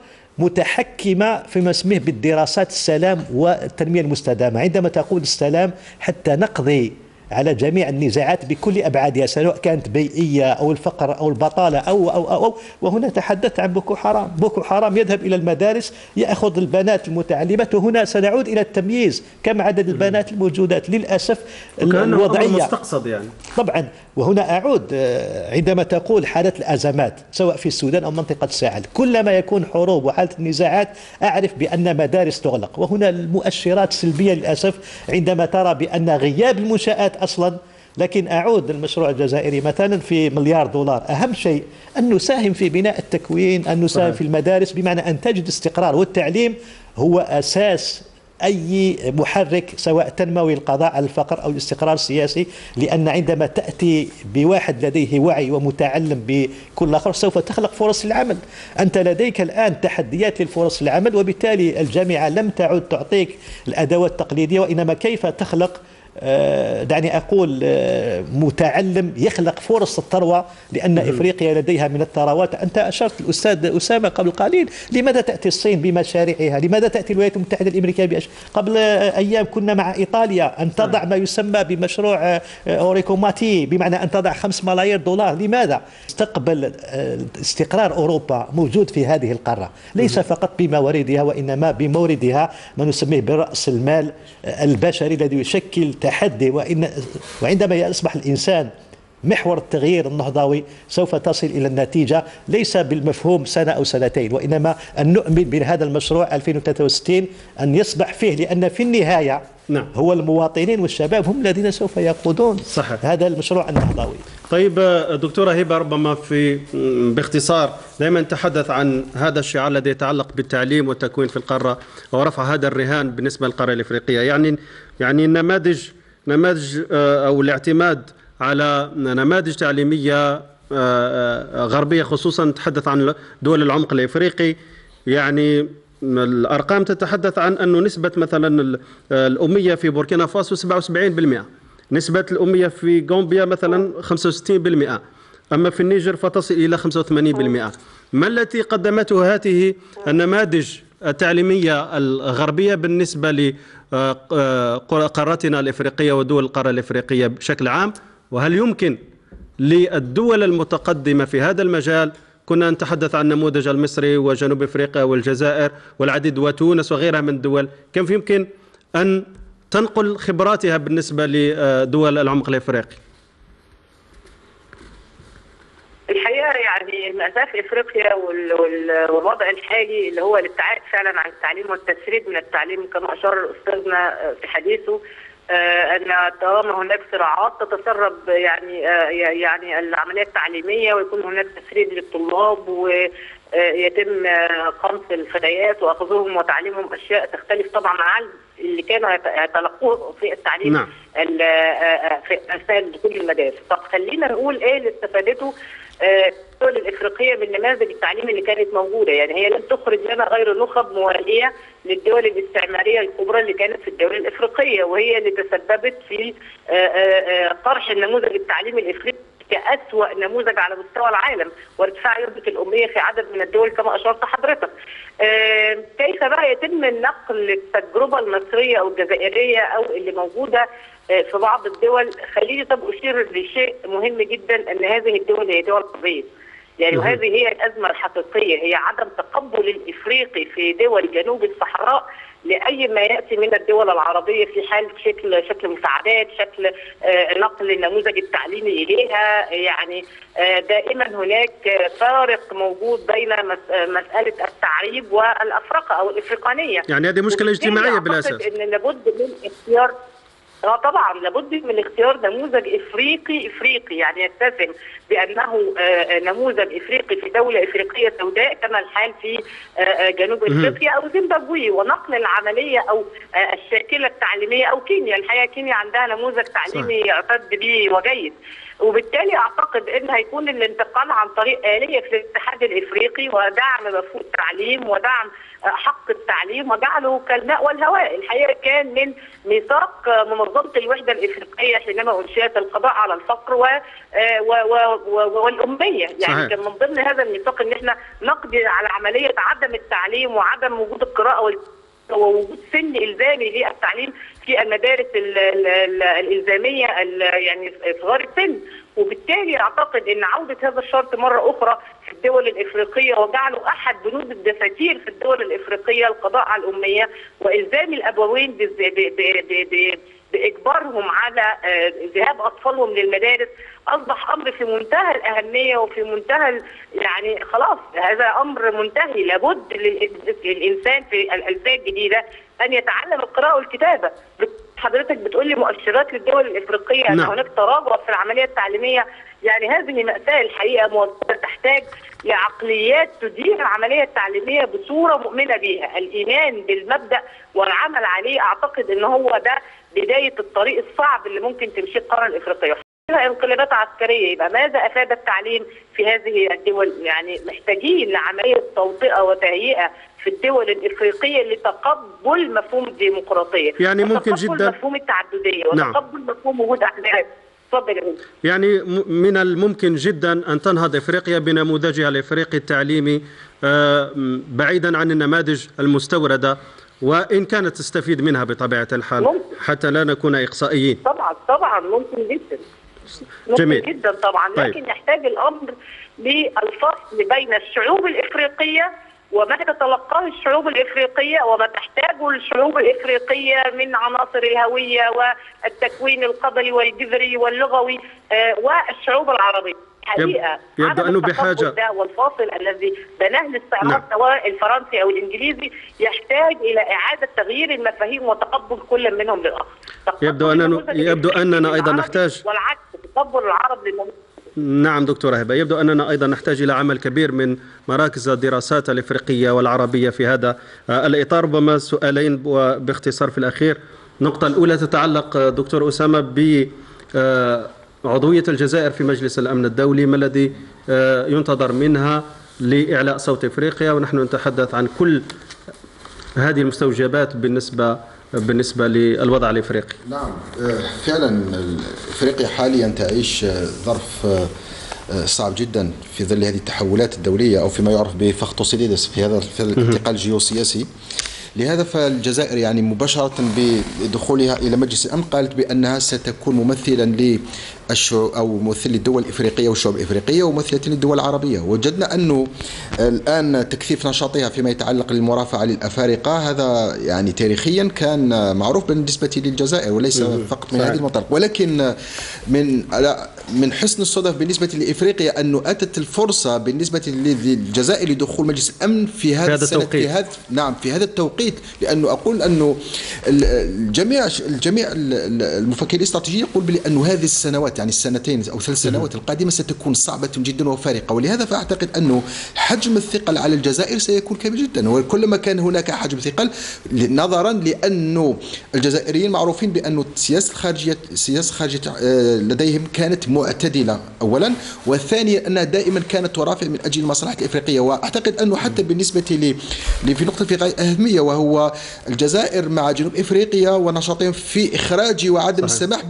متحكمة فيما اسمه بالدراسات السلام والتنمية المستدامة. عندما تقول السلام حتى نقضي على جميع النزاعات بكل أبعادها، سواء كانت بيئية أو الفقر أو البطالة أو أو أو, أو. وهنا تحدثت عن بوكو حرام. بوكو حرام يذهب إلى المدارس يأخذ البنات المتعلمات، وهنا سنعود إلى التمييز. كم عدد البنات الموجودات؟ للأسف الوضعية مستقصد يعني. طبعا. وهنا أعود عندما تقول حالة الأزمات سواء في السودان أو منطقة الساحل، كلما يكون حروب وحالة النزاعات أعرف بأن مدارس تغلق. وهنا المؤشرات سلبية للأسف عندما ترى بأن غياب المنشآت أصلا. لكن أعود المشروع الجزائري مثلا في مليار دولار، أهم شيء أن نساهم في بناء التكوين، أن نساهم في المدارس، بمعنى أن تجد استقرار. والتعليم هو أساس أي محرك سواء تنموي القضاء على الفقر أو الاستقرار السياسي. لأن عندما تأتي بواحد لديه وعي ومتعلم بكل آخر سوف تخلق فرص العمل. أنت لديك الآن تحديات للفرص العمل، وبالتالي الجامعة لم تعد تعطيك الأدوات التقليدية، وإنما كيف تخلق دعني أقول متعلم يخلق فرص الثروة، لأن إفريقيا لديها من الثروات. أنت أشرت الأستاذ أسامة قبل قليل، لماذا تأتي الصين بمشاريعها؟ لماذا تأتي الولايات المتحدة الأمريكية بأش... قبل أيام كنا مع إيطاليا أن تضع ما يسمى بمشروع أوريكوماتي، بمعنى أن تضع خمس ملايير دولار. لماذا؟ استقبل استقرار أوروبا موجود في هذه القارة، ليس فقط بمواردها وإنما بموردها ما نسميه برأس المال البشري الذي يشكل تحدي. وإن وعندما يصبح الإنسان محور التغيير النهضوي سوف تصل إلى النتيجة، ليس بالمفهوم سنة أو سنتين، وإنما أن نؤمن بهذا المشروع ألفين وثلاثة وستين أن يصبح فيه، لأن في النهاية نعم. هو المواطنين والشباب هم الذين سوف يقودون صحيح. هذا المشروع النهضوي. طيب دكتورة هبة، ربما في باختصار دائما نتحدث عن هذا الشعار الذي يتعلق بالتعليم والتكوين في القارة ورفع هذا الرهان بالنسبة للقارة الإفريقية، يعني يعني النماذج نماذج أو الاعتماد على نماذج تعليمية غربية، خصوصا نتحدث عن دول العمق الإفريقي. يعني الأرقام تتحدث عن أنه نسبة مثلا الأمية في بوركينا فاسو سبعة وسبعين بالمئة، نسبة الأمية في غامبيا مثلا خمسة وستين بالمئة، أما في النيجر فتصل إلى خمسة وثمانين بالمئة. ما التي قدمته هذه النماذج التعليمية الغربية بالنسبة لقارتنا الإفريقية ودول القارة الإفريقية بشكل عام؟ وهل يمكن للدول المتقدمة في هذا المجال، كنا نتحدث عن النموذج المصري وجنوب أفريقيا والجزائر والعديد وتونس وغيرها من الدول، كيف يمكن أن تنقل خبراتها بالنسبة لدول العمق الإفريقي؟ الحقيقة يعني مأساة إفريقيا والوضع الحالي اللي هو الابتعاد فعلا عن التعليم والتسريب من التعليم كما أشار أستاذنا في حديثه، أن طالما هناك صراعات تتسرب يعني يعني العملية التعليمية ويكون هناك تسريب للطلاب ويتم قمص الفتيات وأخذهم وتعليمهم أشياء تختلف طبعا عن اللي كانوا يتلقوه في التعليم نعم. في أثناء كل المدارس. طب خلينا نقول إيه اللي استفادته الدول الإفريقية من نماذج التعليم اللي كانت موجودة. يعني هي لم تخرج لنا غير نخب موالية للدول الاستعمارية الكبرى اللي كانت في الدول الإفريقية، وهي اللي تسببت في طرح النموذج التعليمي الإفريقي كأسوأ نموذج على مستوى العالم وارتفاع نسبة الأمية في عدد من الدول كما أشرت حضرتك. كيف بقى يتم النقل التجربة المصرية أو الجزائرية أو اللي موجودة في بعض الدول؟ خليني طب أشير لشيء مهم جدا، أن هذه الدول هي دول قضية، يعني وهذه هي الأزمة الحقيقية، هي عدم تقبل الإفريقي في دول جنوب الصحراء لأي ما يأتي من الدول العربية في حال شكل شكل مساعدات، شكل آه نقل النموذج التعليمي إليها. يعني آه دائما هناك فارق موجود بين مس مسألة التعريب والأفرقة أو الإفريقانية. يعني هذه مشكلة اجتماعية بالأساس. إن لابد من اختيار اه طبعا لابد من اختيار نموذج افريقي افريقي يعني يتسم بانه آه نموذج افريقي في دوله افريقيه سوداء كما الحال في آه جنوب افريقيا او زيمبابوي، ونقل العمليه او آه الشاكله التعليميه او كينيا. الحقيقه كينيا عندها نموذج تعليمي يعتد به وجيد، وبالتالي اعتقد ان هيكون الانتقال عن طريق آلية في الاتحاد الافريقي ودعم مفهوم التعليم ودعم حق التعليم وجعله كالماء والهواء. الحقيقه كان من ميثاق منظمه الوحده الافريقيه حينما انشئت القضاء على الفقر و و و والاميه، يعني صحيح. كان من ضمن هذا الميثاق ان احنا نقضي على عمليه عدم التعليم وعدم وجود القراءه وال ووجود سن الزامي للتعليم في المدارس ال ال ال الالزاميه يعني صغار السن، وبالتالي اعتقد ان عوده هذا الشرط مره اخرى في الدول الافريقيه وجعله احد بنود الدساتير في الدول الافريقيه القضاء على الاميه والزام الابوين ب ب ب باجبارهم على ذهاب اطفالهم للمدارس اصبح امر في منتهى الاهميه وفي منتهى يعني خلاص هذا امر منتهي. لابد للانسان في الالفيه الجديده ان يتعلم القراءه والكتابه. حضرتك بتقول لي مؤشرات للدول الافريقيه ان هناك تراجع في العمليه التعليميه، يعني هذه مأساة الحقيقه موظفه تحتاج لعقليات تدير العمليه التعليميه بصوره مؤمنه بها. الايمان بالمبدا والعمل عليه اعتقد ان هو ده بدايه الطريق الصعب اللي ممكن تمشيه القاره الافريقيه. انقلابات عسكرية. يبقى ماذا أفاد التعليم في هذه الدول؟ يعني محتاجين لعملية توطئة وتهيئة في الدول الإفريقية لتقبل مفهوم الديمقراطية، يعني ممكن جدا مفهوم التعددية، نعم. وتقبل مفهوم وجود أحزاب. يعني من الممكن جدا أن تنهض إفريقيا بنموذجها الإفريقي التعليمي بعيدا عن النماذج المستوردة، وإن كانت تستفيد منها بطبيعة الحال ممكن. حتى لا نكون إقصائيين. طبعا طبعا ممكن جدا ممكن جميل. جدا طبعا. لكن طيب. يحتاج الأمر للفصل بين الشعوب الإفريقية وما تتلقاه الشعوب الإفريقية وما تحتاجه الشعوب الإفريقية من عناصر الهوية والتكوين القبلي والجذري واللغوي آه والشعوب العربية. حقيقة يبدو أنه بحاجة ده والفاصل الذي بناه الاستعمار نعم. سواء الفرنسي أو الإنجليزي يحتاج إلى إعادة تغيير المفاهيم وتقبل كل منهم للآخر. يبدو أننا يبدو أننا أيضا نحتاج والعكس تقبل العرب للمنطقة. نعم دكتورة هبة، يبدو أننا أيضا نحتاج إلى عمل كبير من مراكز الدراسات الإفريقية والعربية في هذا الإطار. ربما سؤالين باختصار في الأخير. النقطة الأولى تتعلق دكتور أسامة بعضوية الجزائر في مجلس الأمن الدولي، ما الذي ينتظر منها لإعلاء صوت إفريقيا، ونحن نتحدث عن كل هذه المستوجبات بالنسبة بالنسبة للوضع الإفريقي. نعم فعلا إفريقيا حاليا تعيش ظرف صعب جدا في ظل هذه التحولات الدولية أو فيما يعرف بفخطوسيليدس في هذا الانتقال الجيوسياسي. لهذا فالجزائر يعني مباشرة بدخولها إلى مجلس الأمن قالت بأنها ستكون ممثلا للشعوب أو ممثل للدول الإفريقية والشعوب الإفريقية وممثلة للدول العربية. وجدنا أنه الآن تكثيف نشاطها فيما يتعلق للمرافعة للأفارقة هذا يعني تاريخيا كان معروف بالنسبة للجزائر وليس فقط من هذه المنطقة، ولكن من من حسن الصدف بالنسبة لإفريقيا أنه أتت الفرصة بالنسبة للجزائر لدخول مجلس الأمن في هذا السنة في هذا نعم في هذا التوقيت، لأنه أقول أنه الجميع الجميع المفكرين الاستراتيجيين يقول بأنه هذه السنوات يعني السنتين أو ثلاث سنوات القادمة ستكون صعبة جدا وفارقة. ولهذا فأعتقد أنه حجم الثقل على الجزائر سيكون كبير جدا، وكلما كان هناك حجم ثقل نظرا لأنه الجزائريين معروفين بأنه السياسة الخارجية السياسة الخارجية لديهم كانت معتدلة أولا، والثانيا أنها دائما كانت ترافع من أجل المصلحة الإفريقية. وأعتقد أنه حتى بالنسبة لي في نقطة في غاية أهمية وهو الجزائر مع جنوب إفريقيا ونشاطهم في إخراج وعدم السماح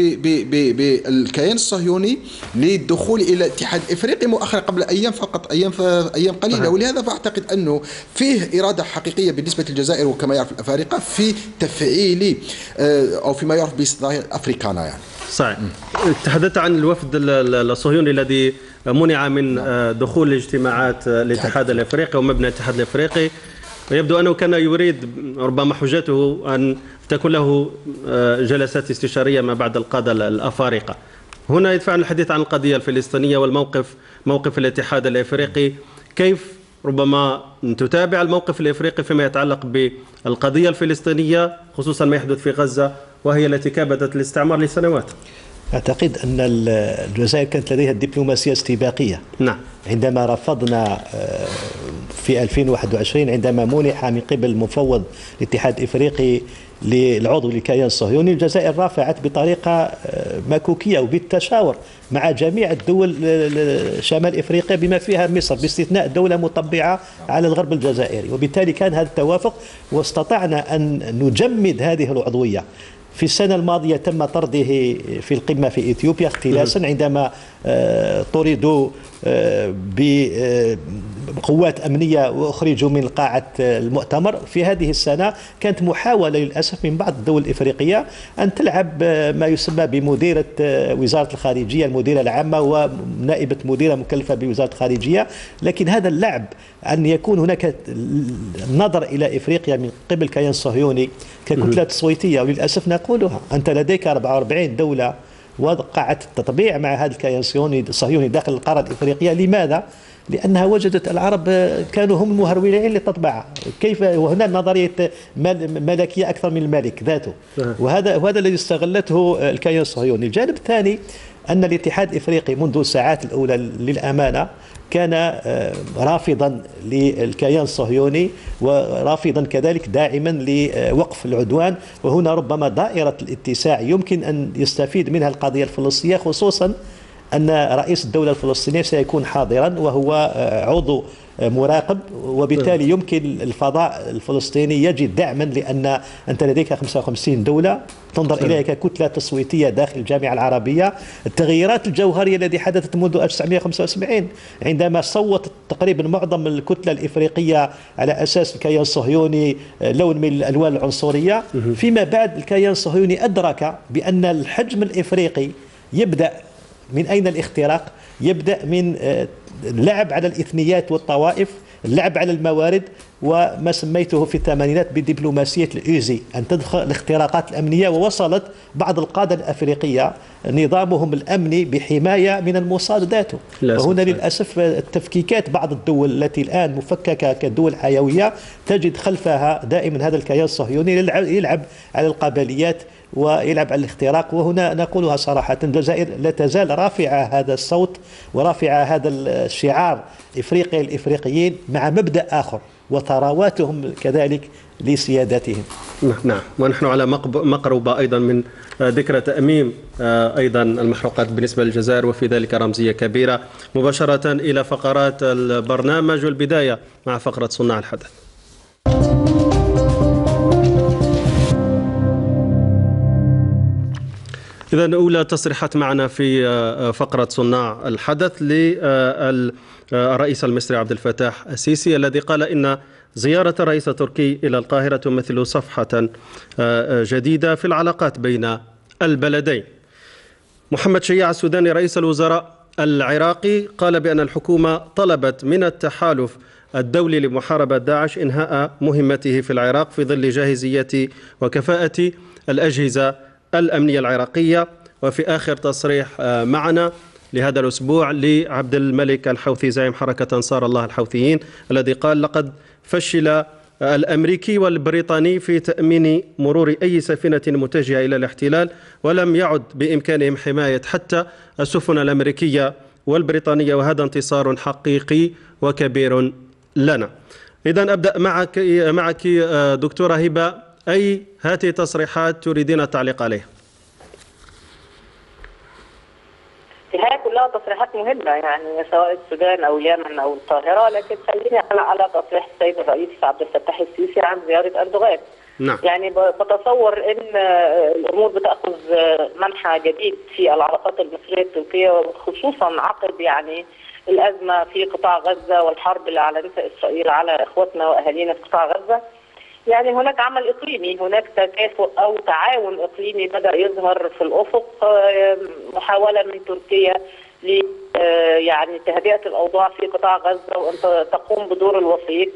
بالكيان الصهيوني للدخول إلى اتحاد إفريقي مؤخرا قبل أيام فقط أيام أيام قليلة. ولهذا فأعتقد أنه فيه إرادة حقيقية بالنسبة للجزائر وكما يعرف الأفارقة في تفعيل أو فيما يعرف بظاهرة أفريكانا يعني. صحيح. تحدثت عن الوفد الصهيوني الذي منع من دخول اجتماعات الاتحاد الافريقي ومبنى الاتحاد الافريقي، ويبدو انه كان يريد ربما حجته ان تكون له جلسات استشاريه ما بعد القاده الافارقه. هنا يدفعنا الحديث عن القضيه الفلسطينيه والموقف موقف الاتحاد الافريقي. كيف ربما تتابع الموقف الافريقي فيما يتعلق بالقضيه الفلسطينيه خصوصا ما يحدث في غزه وهي التي كابدت الاستعمار لسنوات؟ أعتقد أن الجزائر كانت لديها الدبلوماسية استباقية. نعم. عندما رفضنا في ألفين وواحد وعشرين عندما منح من قبل مفوض الاتحاد الإفريقي للعضو للكيان الصهيوني، الجزائر رافعت بطريقة مكوكية وبالتشاور مع جميع الدول شمال إفريقيا بما فيها مصر باستثناء دولة مطبعة على الغرب الجزائري، وبالتالي كان هذا التوافق واستطعنا أن نجمد هذه العضوية. في السنة الماضية تم طرده في القمة في إثيوبيا اختلاسا عندما طردوا بقوات أمنية وأخرجوا من قاعة المؤتمر. في هذه السنة كانت محاولة للأسف من بعض الدول الإفريقية أن تلعب ما يسمى بمديرة وزارة الخارجية المديرة العامة ونائبة مديرة مكلفة بوزارة الخارجية، لكن هذا اللعب أن يكون هناك نظر إلى إفريقيا من قبل كيان صهيوني ككتلة تصويتية، وللأسف نقولها أنت لديك أربعة وأربعين دولة وقعت التطبيع مع هذا الكيان الصهيوني داخل القارة الإفريقية. لماذا؟ لأنها وجدت العرب كانوا هم المهرولين للتطبعة. كيف وهنا نظرية ملكية أكثر من الملك ذاته، وهذا وهذا الذي استغلته الكيان الصهيوني. الجانب الثاني أن الاتحاد الإفريقي منذ الساعات الأولى للأمانة كان رافضا للكيان الصهيوني، ورافضا كذلك داعما لوقف العدوان. وهنا ربما دائرة الاتساع يمكن أن يستفيد منها القضية الفلسطينية، خصوصا أن رئيس الدولة الفلسطينية سيكون حاضرا وهو عضو مراقب، وبالتالي يمكن الفضاء الفلسطيني يجد دعما، لأن أنت لديك خمسة وخمسين دولة تنظر إليها ككتلة تصويتية داخل الجامعة العربية. التغييرات الجوهرية التي حدثت منذ ألف وتسعمائة وخمسة وسبعين عندما صوت تقريبا معظم الكتلة الإفريقية على أساس الكيان الصهيوني لون من الألوان العنصرية، فيما بعد الكيان الصهيوني أدرك بأن الحجم الإفريقي يبدأ من أين الاختراق؟ يبدأ من اللعب على الإثنيات والطوائف، اللعب على الموارد، وما سميته في الثمانينات بدبلوماسية الأوزي، أن تدخل الاختراقات الأمنية. ووصلت بعض القادة الأفريقية نظامهم الأمني بحماية من الموساد ذاته. وهنا للأسف التفكيكات بعض الدول التي الآن مفككة كدول حيوية تجد خلفها دائما هذا الكيان الصهيوني يلعب على القبليات ويلعب على الاختراق. وهنا نقولها صراحة، الجزائر لا تزال رافعة هذا الصوت ورافعة هذا الشعار إفريقيا الإفريقيين مع مبدأ آخر، وثرواتهم كذلك لسيادتهم. نعم، ونحن على مقربة أيضا من ذكرى تأميم أيضا المحروقات بالنسبة للجزائر، وفي ذلك رمزية كبيرة. مباشرة إلى فقرات البرنامج، والبداية مع فقرة صناع الحدث. إذن أولى تصريحات معنا في فقرة صناع الحدث للرئيس المصري عبد الفتاح السيسي، الذي قال إن زيارة الرئيس التركي إلى القاهرة تمثل صفحة جديدة في العلاقات بين البلدين. محمد شياع السوداني رئيس الوزراء العراقي قال بأن الحكومة طلبت من التحالف الدولي لمحاربة داعش إنهاء مهمته في العراق في ظل جاهزية وكفاءة الأجهزة الأمنية العراقية. وفي آخر تصريح معنا لهذا الأسبوع لعبد الملك الحوثي زعيم حركة أنصار الله الحوثيين، الذي قال لقد فشل الأمريكي والبريطاني في تأمين مرور أي سفينة متجهة إلى الاحتلال، ولم يعد بإمكانهم حماية حتى السفن الأمريكية والبريطانية، وهذا انتصار حقيقي وكبير لنا. إذن أبدأ معك معك دكتورة هبة، أي هذه التصريحات تريدين التعليق عليها؟ هي كلها تصريحات مهمة، يعني سواء السودان أو اليمن أو القاهرة، لكن خليني على على تصريح السيد الرئيس عبد الفتاح السيسي عن زيارة أردوغان. نعم. يعني بتصور أن الأمور بتأخذ منحى جديد في العلاقات المصرية التركية، خصوصا عقب يعني الأزمة في قطاع غزة والحرب اللي أعلنتها إسرائيل على إخوتنا وأهالينا في قطاع غزة. يعني هناك عمل إقليمي، هناك تكافؤ أو تعاون إقليمي بدأ يظهر في الأفق، محاولة من تركيا ل يعني تهدئة الأوضاع في قطاع غزة وأن تقوم بدور الوسيط.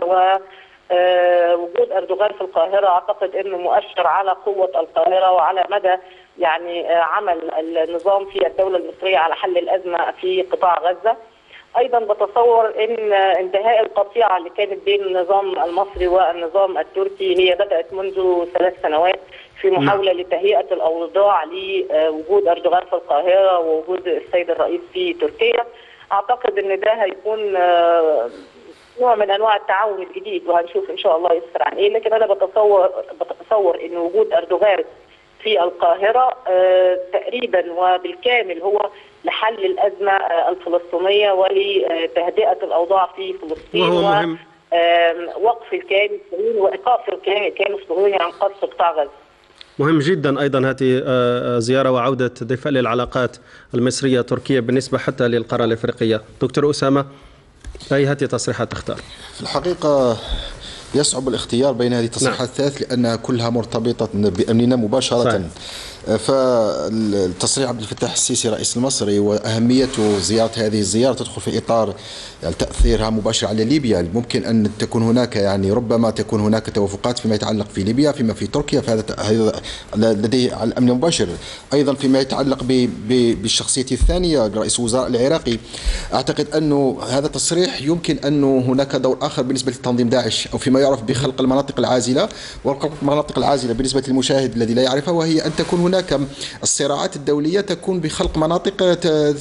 ووجود أردوغان في القاهرة أعتقد أنه مؤشر على قوة القاهرة وعلى مدى يعني عمل النظام في الدولة المصرية على حل الأزمة في قطاع غزة. أيضا بتصور أن انتهاء القطيعة اللي كانت بين النظام المصري والنظام التركي هي بدأت منذ ثلاث سنوات في محاولة لتهيئة الأوضاع لوجود أردوغان في القاهرة ووجود السيد الرئيس في تركيا. أعتقد أن ده هيكون نوع من أنواع التعاون الجديد، وهنشوف إن شاء الله يسر عن إيه. لكن أنا بتصور بتصور أن وجود أردوغان في القاهرة تقريبا وبالكامل هو لحل الأزمة الفلسطينية ولتهدئة الأوضاع في فلسطين، ووقف الكيان الصهيوني وإيقاف الكيان الصهيوني عن قصف قطاع غزة. مهم جدا أيضا هذه زيارة وعودة دفء للعلاقات المصرية التركية بالنسبة حتى للقارة الإفريقية. دكتور أسامة، أي هذه تصريحات تختار؟ في الحقيقة يصعب الاختيار بين هذه التصريحات الثلاث، لأنها كلها مرتبطة بأمننا مباشرة. صحيح. فالتصريح عبد الفتاح السيسي رئيس المصري وأهمية زيارة هذه الزيارة تدخل في إطار يعني تأثيرها مباشر على ليبيا. ممكن أن تكون هناك يعني ربما تكون هناك توافقات فيما يتعلق في ليبيا، فيما في تركيا، فهذا لديه على الأمن المباشر. أيضا فيما يتعلق بالشخصية الثانية رئيس الوزراء العراقي، أعتقد أنه هذا تصريح يمكن أنه هناك دور آخر بالنسبة لتنظيم داعش أو فيما يعرف بخلق المناطق العازلة. وخلق المناطق العازلة بالنسبة للمشاهد الذي لا يعرفها وهي أن تكون هناك الصراعات الدولية تكون بخلق مناطق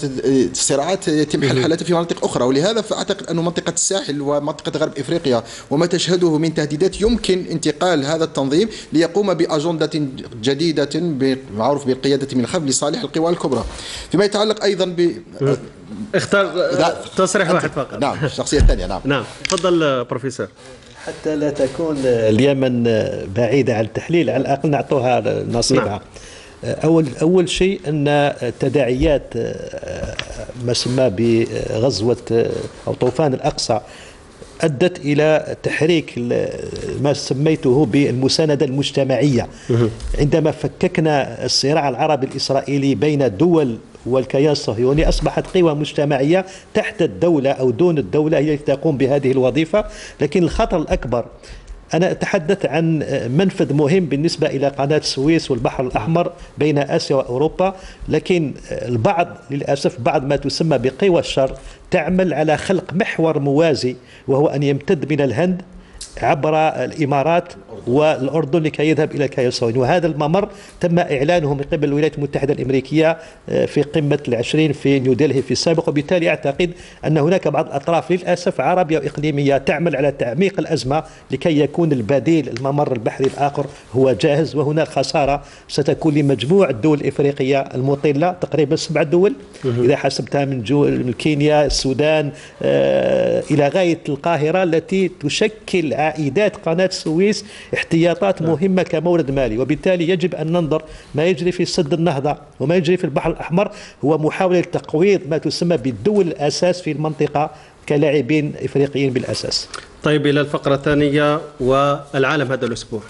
صراعات يتم حلحلتها في مناطق أخرى. ولهذا فأعتقد أن منطقة الساحل ومنطقة غرب إفريقيا وما تشهده من تهديدات يمكن انتقال هذا التنظيم ليقوم بأجندة جديدة معروف بالقيادة من الخلف لصالح القوى الكبرى. فيما يتعلق أيضا ب اختار تصريح واحد فقط. نعم الشخصية الثانية. نعم نعم تفضل بروفيسور. حتى لا تكون اليمن بعيدة عن التحليل، على الأقل نعطوها نصيبها. نعم. أول أول شيء أن تداعيات ما سمى بغزوة أو طوفان الأقصى أدت إلى تحريك ما سميته بالمساندة المجتمعية. عندما فككنا الصراع العربي الإسرائيلي بين الدول والكيان الصهيوني أصبحت قوى مجتمعية تحت الدولة أو دون الدولة هي التي تقوم بهذه الوظيفة. لكن الخطر الأكبر، أنا أتحدث عن منفذ مهم بالنسبة إلى قناة السويس والبحر الأحمر بين آسيا وأوروبا، لكن البعض للأسف بعض ما تسمى بقوى الشر تعمل على خلق محور موازي، وهو أن يمتد من الهند عبر الإمارات والأردن لكي يذهب إلى الكيان الصهيوني. وهذا الممر تم إعلانه من قبل الولايات المتحدة الأمريكية في قمة العشرين في نيودلهي في السابق. وبالتالي أعتقد أن هناك بعض الأطراف للأسف عربية وإقليمية تعمل على تعميق الأزمة لكي يكون البديل الممر البحري الآخر هو جاهز. وهناك خسارة ستكون لمجموع الدول الإفريقية المطلة، تقريبا سبع دول إذا حسبتها من, من كينيا السودان آه إلى غاية القاهرة، التي تشكل عائدات قناة السويس احتياطات مهمة كمورد مالي. وبالتالي يجب أن ننظر ما يجري في سد النهضة وما يجري في البحر الأحمر هو محاولة تقويض ما تسمى بالدول الأساس في المنطقة كلاعبين إفريقيين بالأساس. طيب إلى الفقرة الثانية والعالم هذا الأسبوع.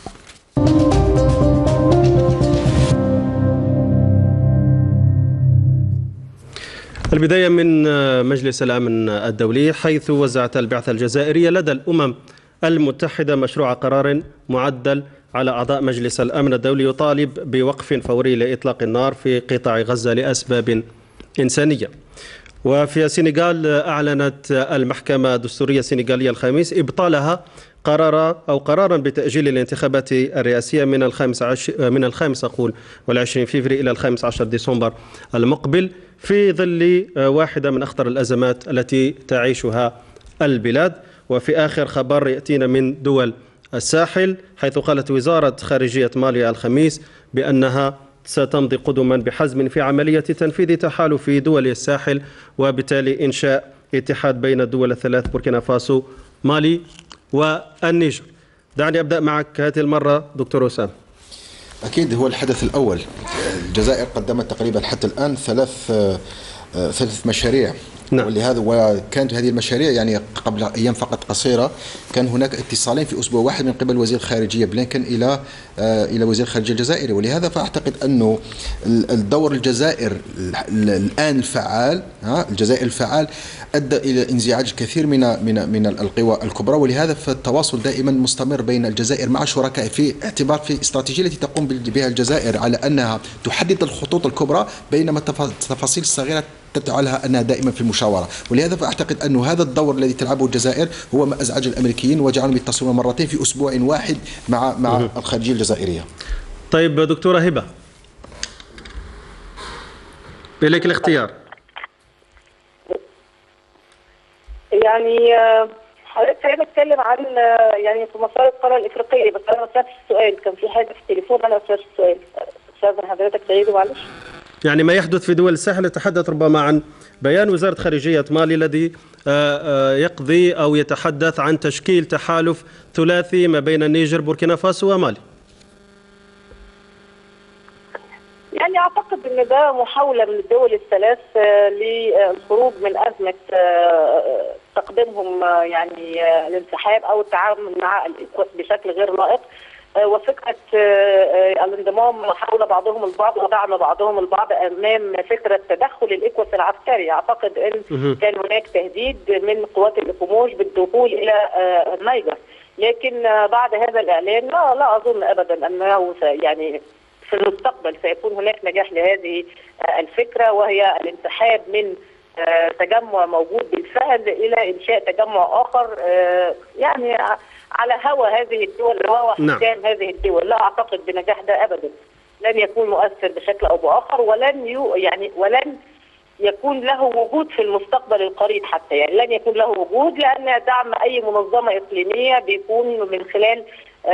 البداية من مجلس الأمن الدولي، حيث وزعت البعثة الجزائرية لدى الأمم المتحدة مشروع قرار معدل على أعضاء مجلس الأمن الدولي يطالب بوقف فوري لإطلاق النار في قطاع غزة لأسباب إنسانية. وفي السنغال أعلنت المحكمة الدستورية السنغالية الخميس إبطالها قرار أو قرارا بتأجيل الانتخابات الرئاسية من الخامس عشر من الخامس أقول والعشرين فبراير إلى الخامس عشر ديسمبر المقبل، في ظل واحدة من أخطر الأزمات التي تعيشها البلاد. وفي آخر خبر يأتينا من دول الساحل، حيث قالت وزارة خارجية مالي الخميس بأنها ستمضي قدما بحزم في عملية تنفيذ تحالف دول الساحل، وبالتالي إنشاء اتحاد بين الدول الثلاث بوركينا فاسو مالي والنيجر. دعني أبدأ معك هذه المرة دكتور وسام. أكيد هو الحدث الأول. الجزائر قدمت تقريبا حتى الآن ثلاث ثلاث مشاريع. نعم. ولهذا وكانت هذه المشاريع يعني قبل أيام فقط قصيرة كان هناك اتصالين في أسبوع واحد من قبل وزير الخارجية بلينكن إلى إلى وزير الخارجية الجزائري. ولهذا فأعتقد أنه الدور الجزائر الآن الفعال ها الجزائر الفعال أدى إلى انزعاج الكثير من من من القوى الكبرى. ولهذا فالتواصل دائما مستمر بين الجزائر مع شركاء في اعتبار في الاستراتيجية التي تقوم بها الجزائر على أنها تحدد الخطوط الكبرى، بينما التفاصيل الصغيرة تجعلها أنها دائما في المشاورة. ولهذا فأعتقد أن هذا الدور الذي تلعبه الجزائر هو ما أزعج الأمريكيين وجعلهم يتصلون مرتين في أسبوع واحد مع مع الخارجية الجزائرية. طيب دكتورة هبة، إليك الاختيار. يعني حضرتك خلينا نتكلم عن يعني في مسار القاره الافريقيه، بس انا ما سمعتش السؤال، كان في حاجه في التليفون انا ما سمعتش السؤال. استاذن حضرتك تعيده معلش. يعني ما يحدث في دول الساحل، يتحدث ربما عن بيان وزارة خارجية مالي الذي يقضي أو يتحدث عن تشكيل تحالف ثلاثي ما بين النيجر بوركينا فاسو ومالي. يعني أعتقد أن ده محاولة من الدول الثلاث للخروج من أزمة تقديمهم يعني الانسحاب أو التعامل مع بشكل غير لائق. وفكرة الانضمام حول بعضهم البعض ودعم بعضهم البعض أمام فكرة تدخل الإكواس العسكري. أعتقد أن كان هناك تهديد من قوات الإكوموج بالدخول إلى النيجر، لكن بعد هذا الإعلان لا, لا أظن أبدا أنه يعني في المستقبل سيكون هناك نجاح لهذه الفكرة، وهي الانسحاب من تجمع موجود بالفعل إلى إنشاء تجمع آخر يعني على هوى هذه الدول وهو حكام هذه الدول. لا أعتقد بنجاح ده أبدا، لن يكون مؤثر بشكل أو بآخر، ولن يو يعني ولن يكون له وجود في المستقبل القريب حتى، يعني لن يكون له وجود، لأن دعم أي منظمة إقليمية بيكون من خلال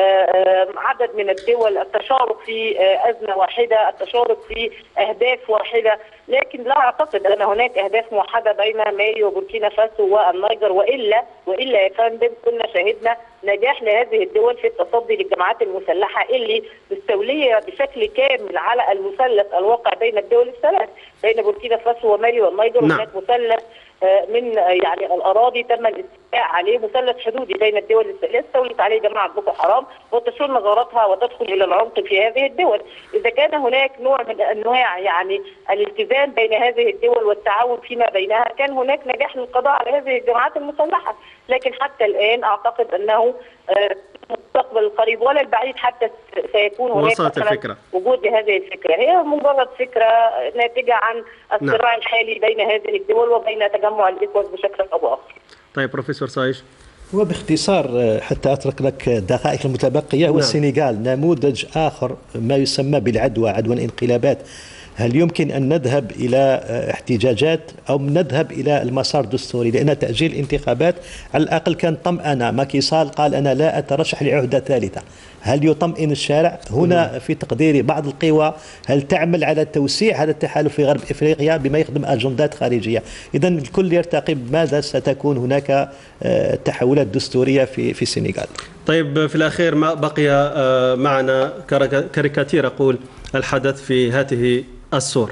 عدد من الدول، التشارك في أزمة واحدة، التشارك في أهداف واحدة، لكن لا أعتقد أن هناك أهداف موحدة بين مالي وبوركينا فاسو والنيجر، وإلا وإلا يا فندم كنا شاهدنا نجاح لهذه الدول في التصدي للجماعات المسلحة اللي مستولية بشكل كامل على المثلث الواقع بين الدول الثلاث، بين بوركينا فاسو ومالي والنيجر. نعم. هناك مثلث من يعني الأراضي تم الاستيلاء عليه، مثلث حدودي بين الدول الثلاث استولت عليه جماعة بوكو حرام وتشن غاراتها وتدخل إلى العمق في هذه الدول. إذا كان هناك نوع من أنواع يعني الالتزام بين هذه الدول والتعاون فيما بينها، كان هناك نجاح للقضاء على هذه الجماعات المسلحة، لكن حتى الآن أعتقد أنه المستقبل القريب ولا البعيد حتى سيكون هناك وجود لهذه الفكرة. هي مجرد فكرة ناتجة عن الصراع نعم. الحالي بين هذه الدول وبين تجمع الإكواس بشكل أو بآخر. طيب بروفيسور صايش. وباختصار حتى أترك لك الدقائق المتبقية، هو السنغال نموذج آخر ما يسمى بالعدوى، عدوى الانقلابات. هل يمكن أن نذهب إلى احتجاجات أو نذهب إلى المسار الدستوري؟ لأن تأجيل الانتخابات على الأقل كان طمأنة. ماكي سال قال أنا لا أترشح لعهدة ثالثة. هل يطمئن الشارع؟ هنا في تقديري بعض القوى هل تعمل على توسيع هذا التحالف في غرب إفريقيا بما يخدم أجندات خارجية؟ إذن الكل يرتقب ماذا ستكون هناك تحولات دستورية في في السنغال. طيب في الأخير ما بقي معنا كاريكاتير أقول الحدث في هذه الصورة.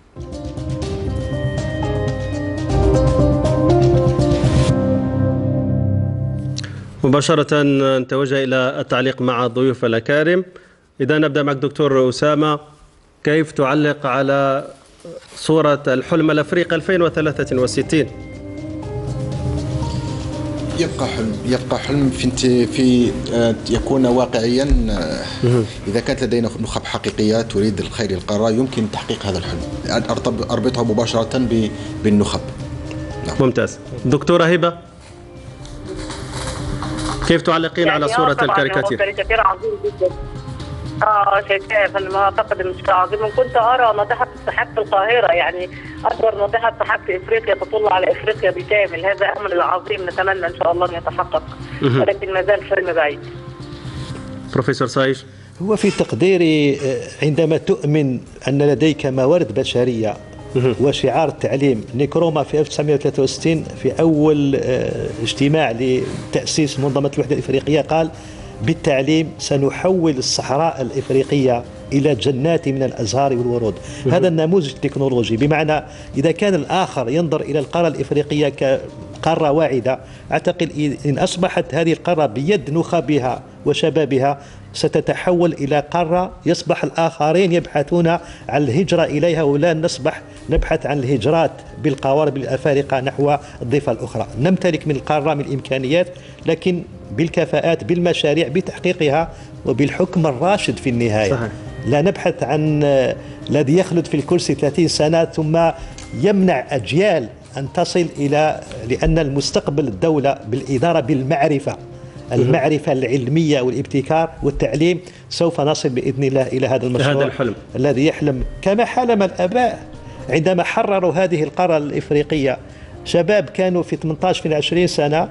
مباشرة نتوجه إلى التعليق مع الضيوف الأكارم. إذا نبدأ معك دكتور أسامة، كيف تعلق على صورة الحلم الأفريقي ألفين وثلاثة وستين؟ يبقى حلم يبقى حلم في في يكون واقعيا. اذا كانت لدينا نخب حقيقيه تريد الخير للقاره يمكن تحقيق هذا الحلم. اربطها مباشره بالنخب. نعم. ممتاز. دكتورة هبة، كيف تعلقين يعني على صورة الكاريكاتير؟ كاريكاتير عظيم جدا. اه شايفاه فانا اعتقد انه مش عظيم. كنت ارى ناطحه السحاب في القاهره، يعني اكبر ناطحه سحاب في افريقيا تطل على افريقيا بالكامل. هذا امل عظيم نتمنى ان شاء الله ان يتحقق، ولكن ما زال حلم بعيد. بروفيسور صايش. هو في تقديري عندما تؤمن ان لديك موارد بشريه وشعار التعليم، نيكروما في ألف وتسعمائة وثلاثة وستين في اول اجتماع لتاسيس منظمه الوحده الافريقيه قال بالتعليم سنحول الصحراء الإفريقية إلى جنات من الأزهار والورود. هذا النموذج التكنولوجي، بمعنى إذا كان الآخر ينظر إلى القارة الإفريقية كقارة واعدة، أعتقد إن أصبحت هذه القارة بيد نخبها وشبابها ستتحول إلى قارة يصبح الآخرين يبحثون عن الهجرة إليها، ولا نصبح نبحث عن الهجرات بالقوارب الأفارقة نحو الضفة الأخرى. نمتلك من القارة من الإمكانيات، لكن بالكفاءات، بالمشاريع، بتحقيقها وبالحكم الراشد في النهاية. صحيح. لا نبحث عن الذي يخلد في الكرسي ثلاثين سنة ثم يمنع أجيال أن تصل إلى، لأن المستقبل الدولة بالإدارة بالمعرفة، المعرفة العلمية والابتكار والتعليم، سوف نصل بإذن الله إلى هذا المشروع هذا الحلم الذي يحلم كما حلم الآباء عندما حرروا هذه القارة الإفريقية. شباب كانوا في ثمانية عشر في عشرين سنة،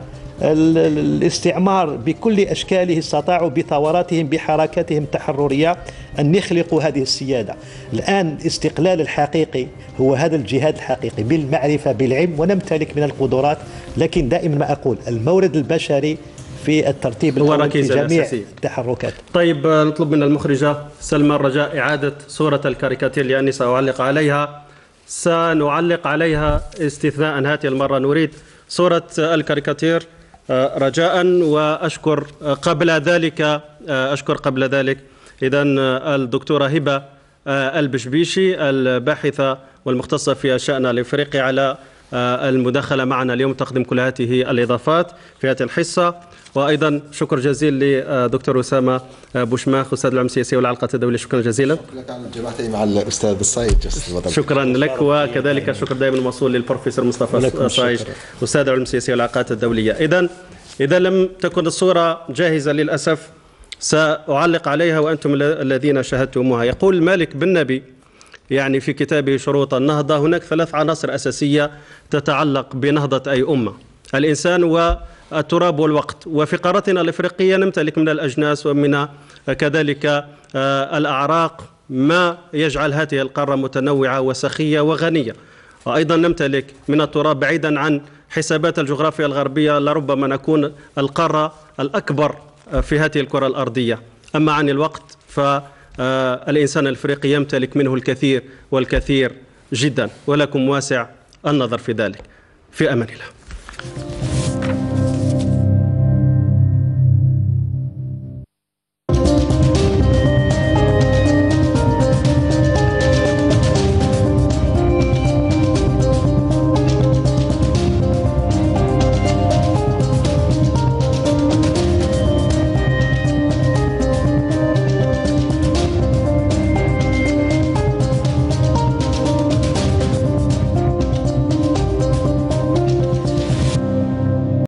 الاستعمار بكل أشكاله استطاعوا بثوراتهم بحركاتهم التحررية أن يخلقوا هذه السيادة. الآن الاستقلال الحقيقي هو هذا الجهاد الحقيقي بالمعرفة بالعلم، ونمتلك من القدرات، لكن دائما ما أقول المورد البشري في الترتيب الأول في جميع التحركات. طيب نطلب من المخرجة سلمى الرجاء إعادة صورة الكاريكاتير لأني سأعلق عليها سنعلق عليها استثناء هذه المرة. نريد صورة الكاريكاتير رجاء. وأشكر قبل ذلك أشكر قبل ذلك إذن الدكتورة هبة البشبيشي الباحثة والمختصة في الشأن الإفريقي على المداخلة معنا اليوم، تقدم كل هذه الإضافات في هذه الحصة. وأيضا شكر جزيل لدكتور أسامة بوشماخ أستاذ العلوم السياسية والعلاقات الدولية. شكرا جزيلا. جمعتني مع الأستاذ الصايد. شكرا لك، وكذلك الشكر دائما الموصول للبروفيسور مصطفى صايج أستاذ العلوم السياسية والعلاقات الدولية. إذن إذا لم تكن الصورة جاهزة للأسف سأعلق عليها وأنتم الذين شاهدتموها. يقول مالك بن نبي يعني في كتابه شروط النهضة هناك ثلاث عناصر أساسية تتعلق بنهضة أي أمة: الإنسان والتراب والوقت. وفي قارتنا الإفريقية نمتلك من الأجناس ومن كذلك الأعراق ما يجعل هذه القارة متنوعة وسخية وغنية. وأيضا نمتلك من التراب، بعيدا عن حسابات الجغرافيا الغربية لربما نكون القارة الأكبر في هذه الكرة الأرضية. أما عن الوقت فالإنسان الإفريقي يمتلك منه الكثير والكثير جدا، ولكم واسع النظر في ذلك. في أمان الله.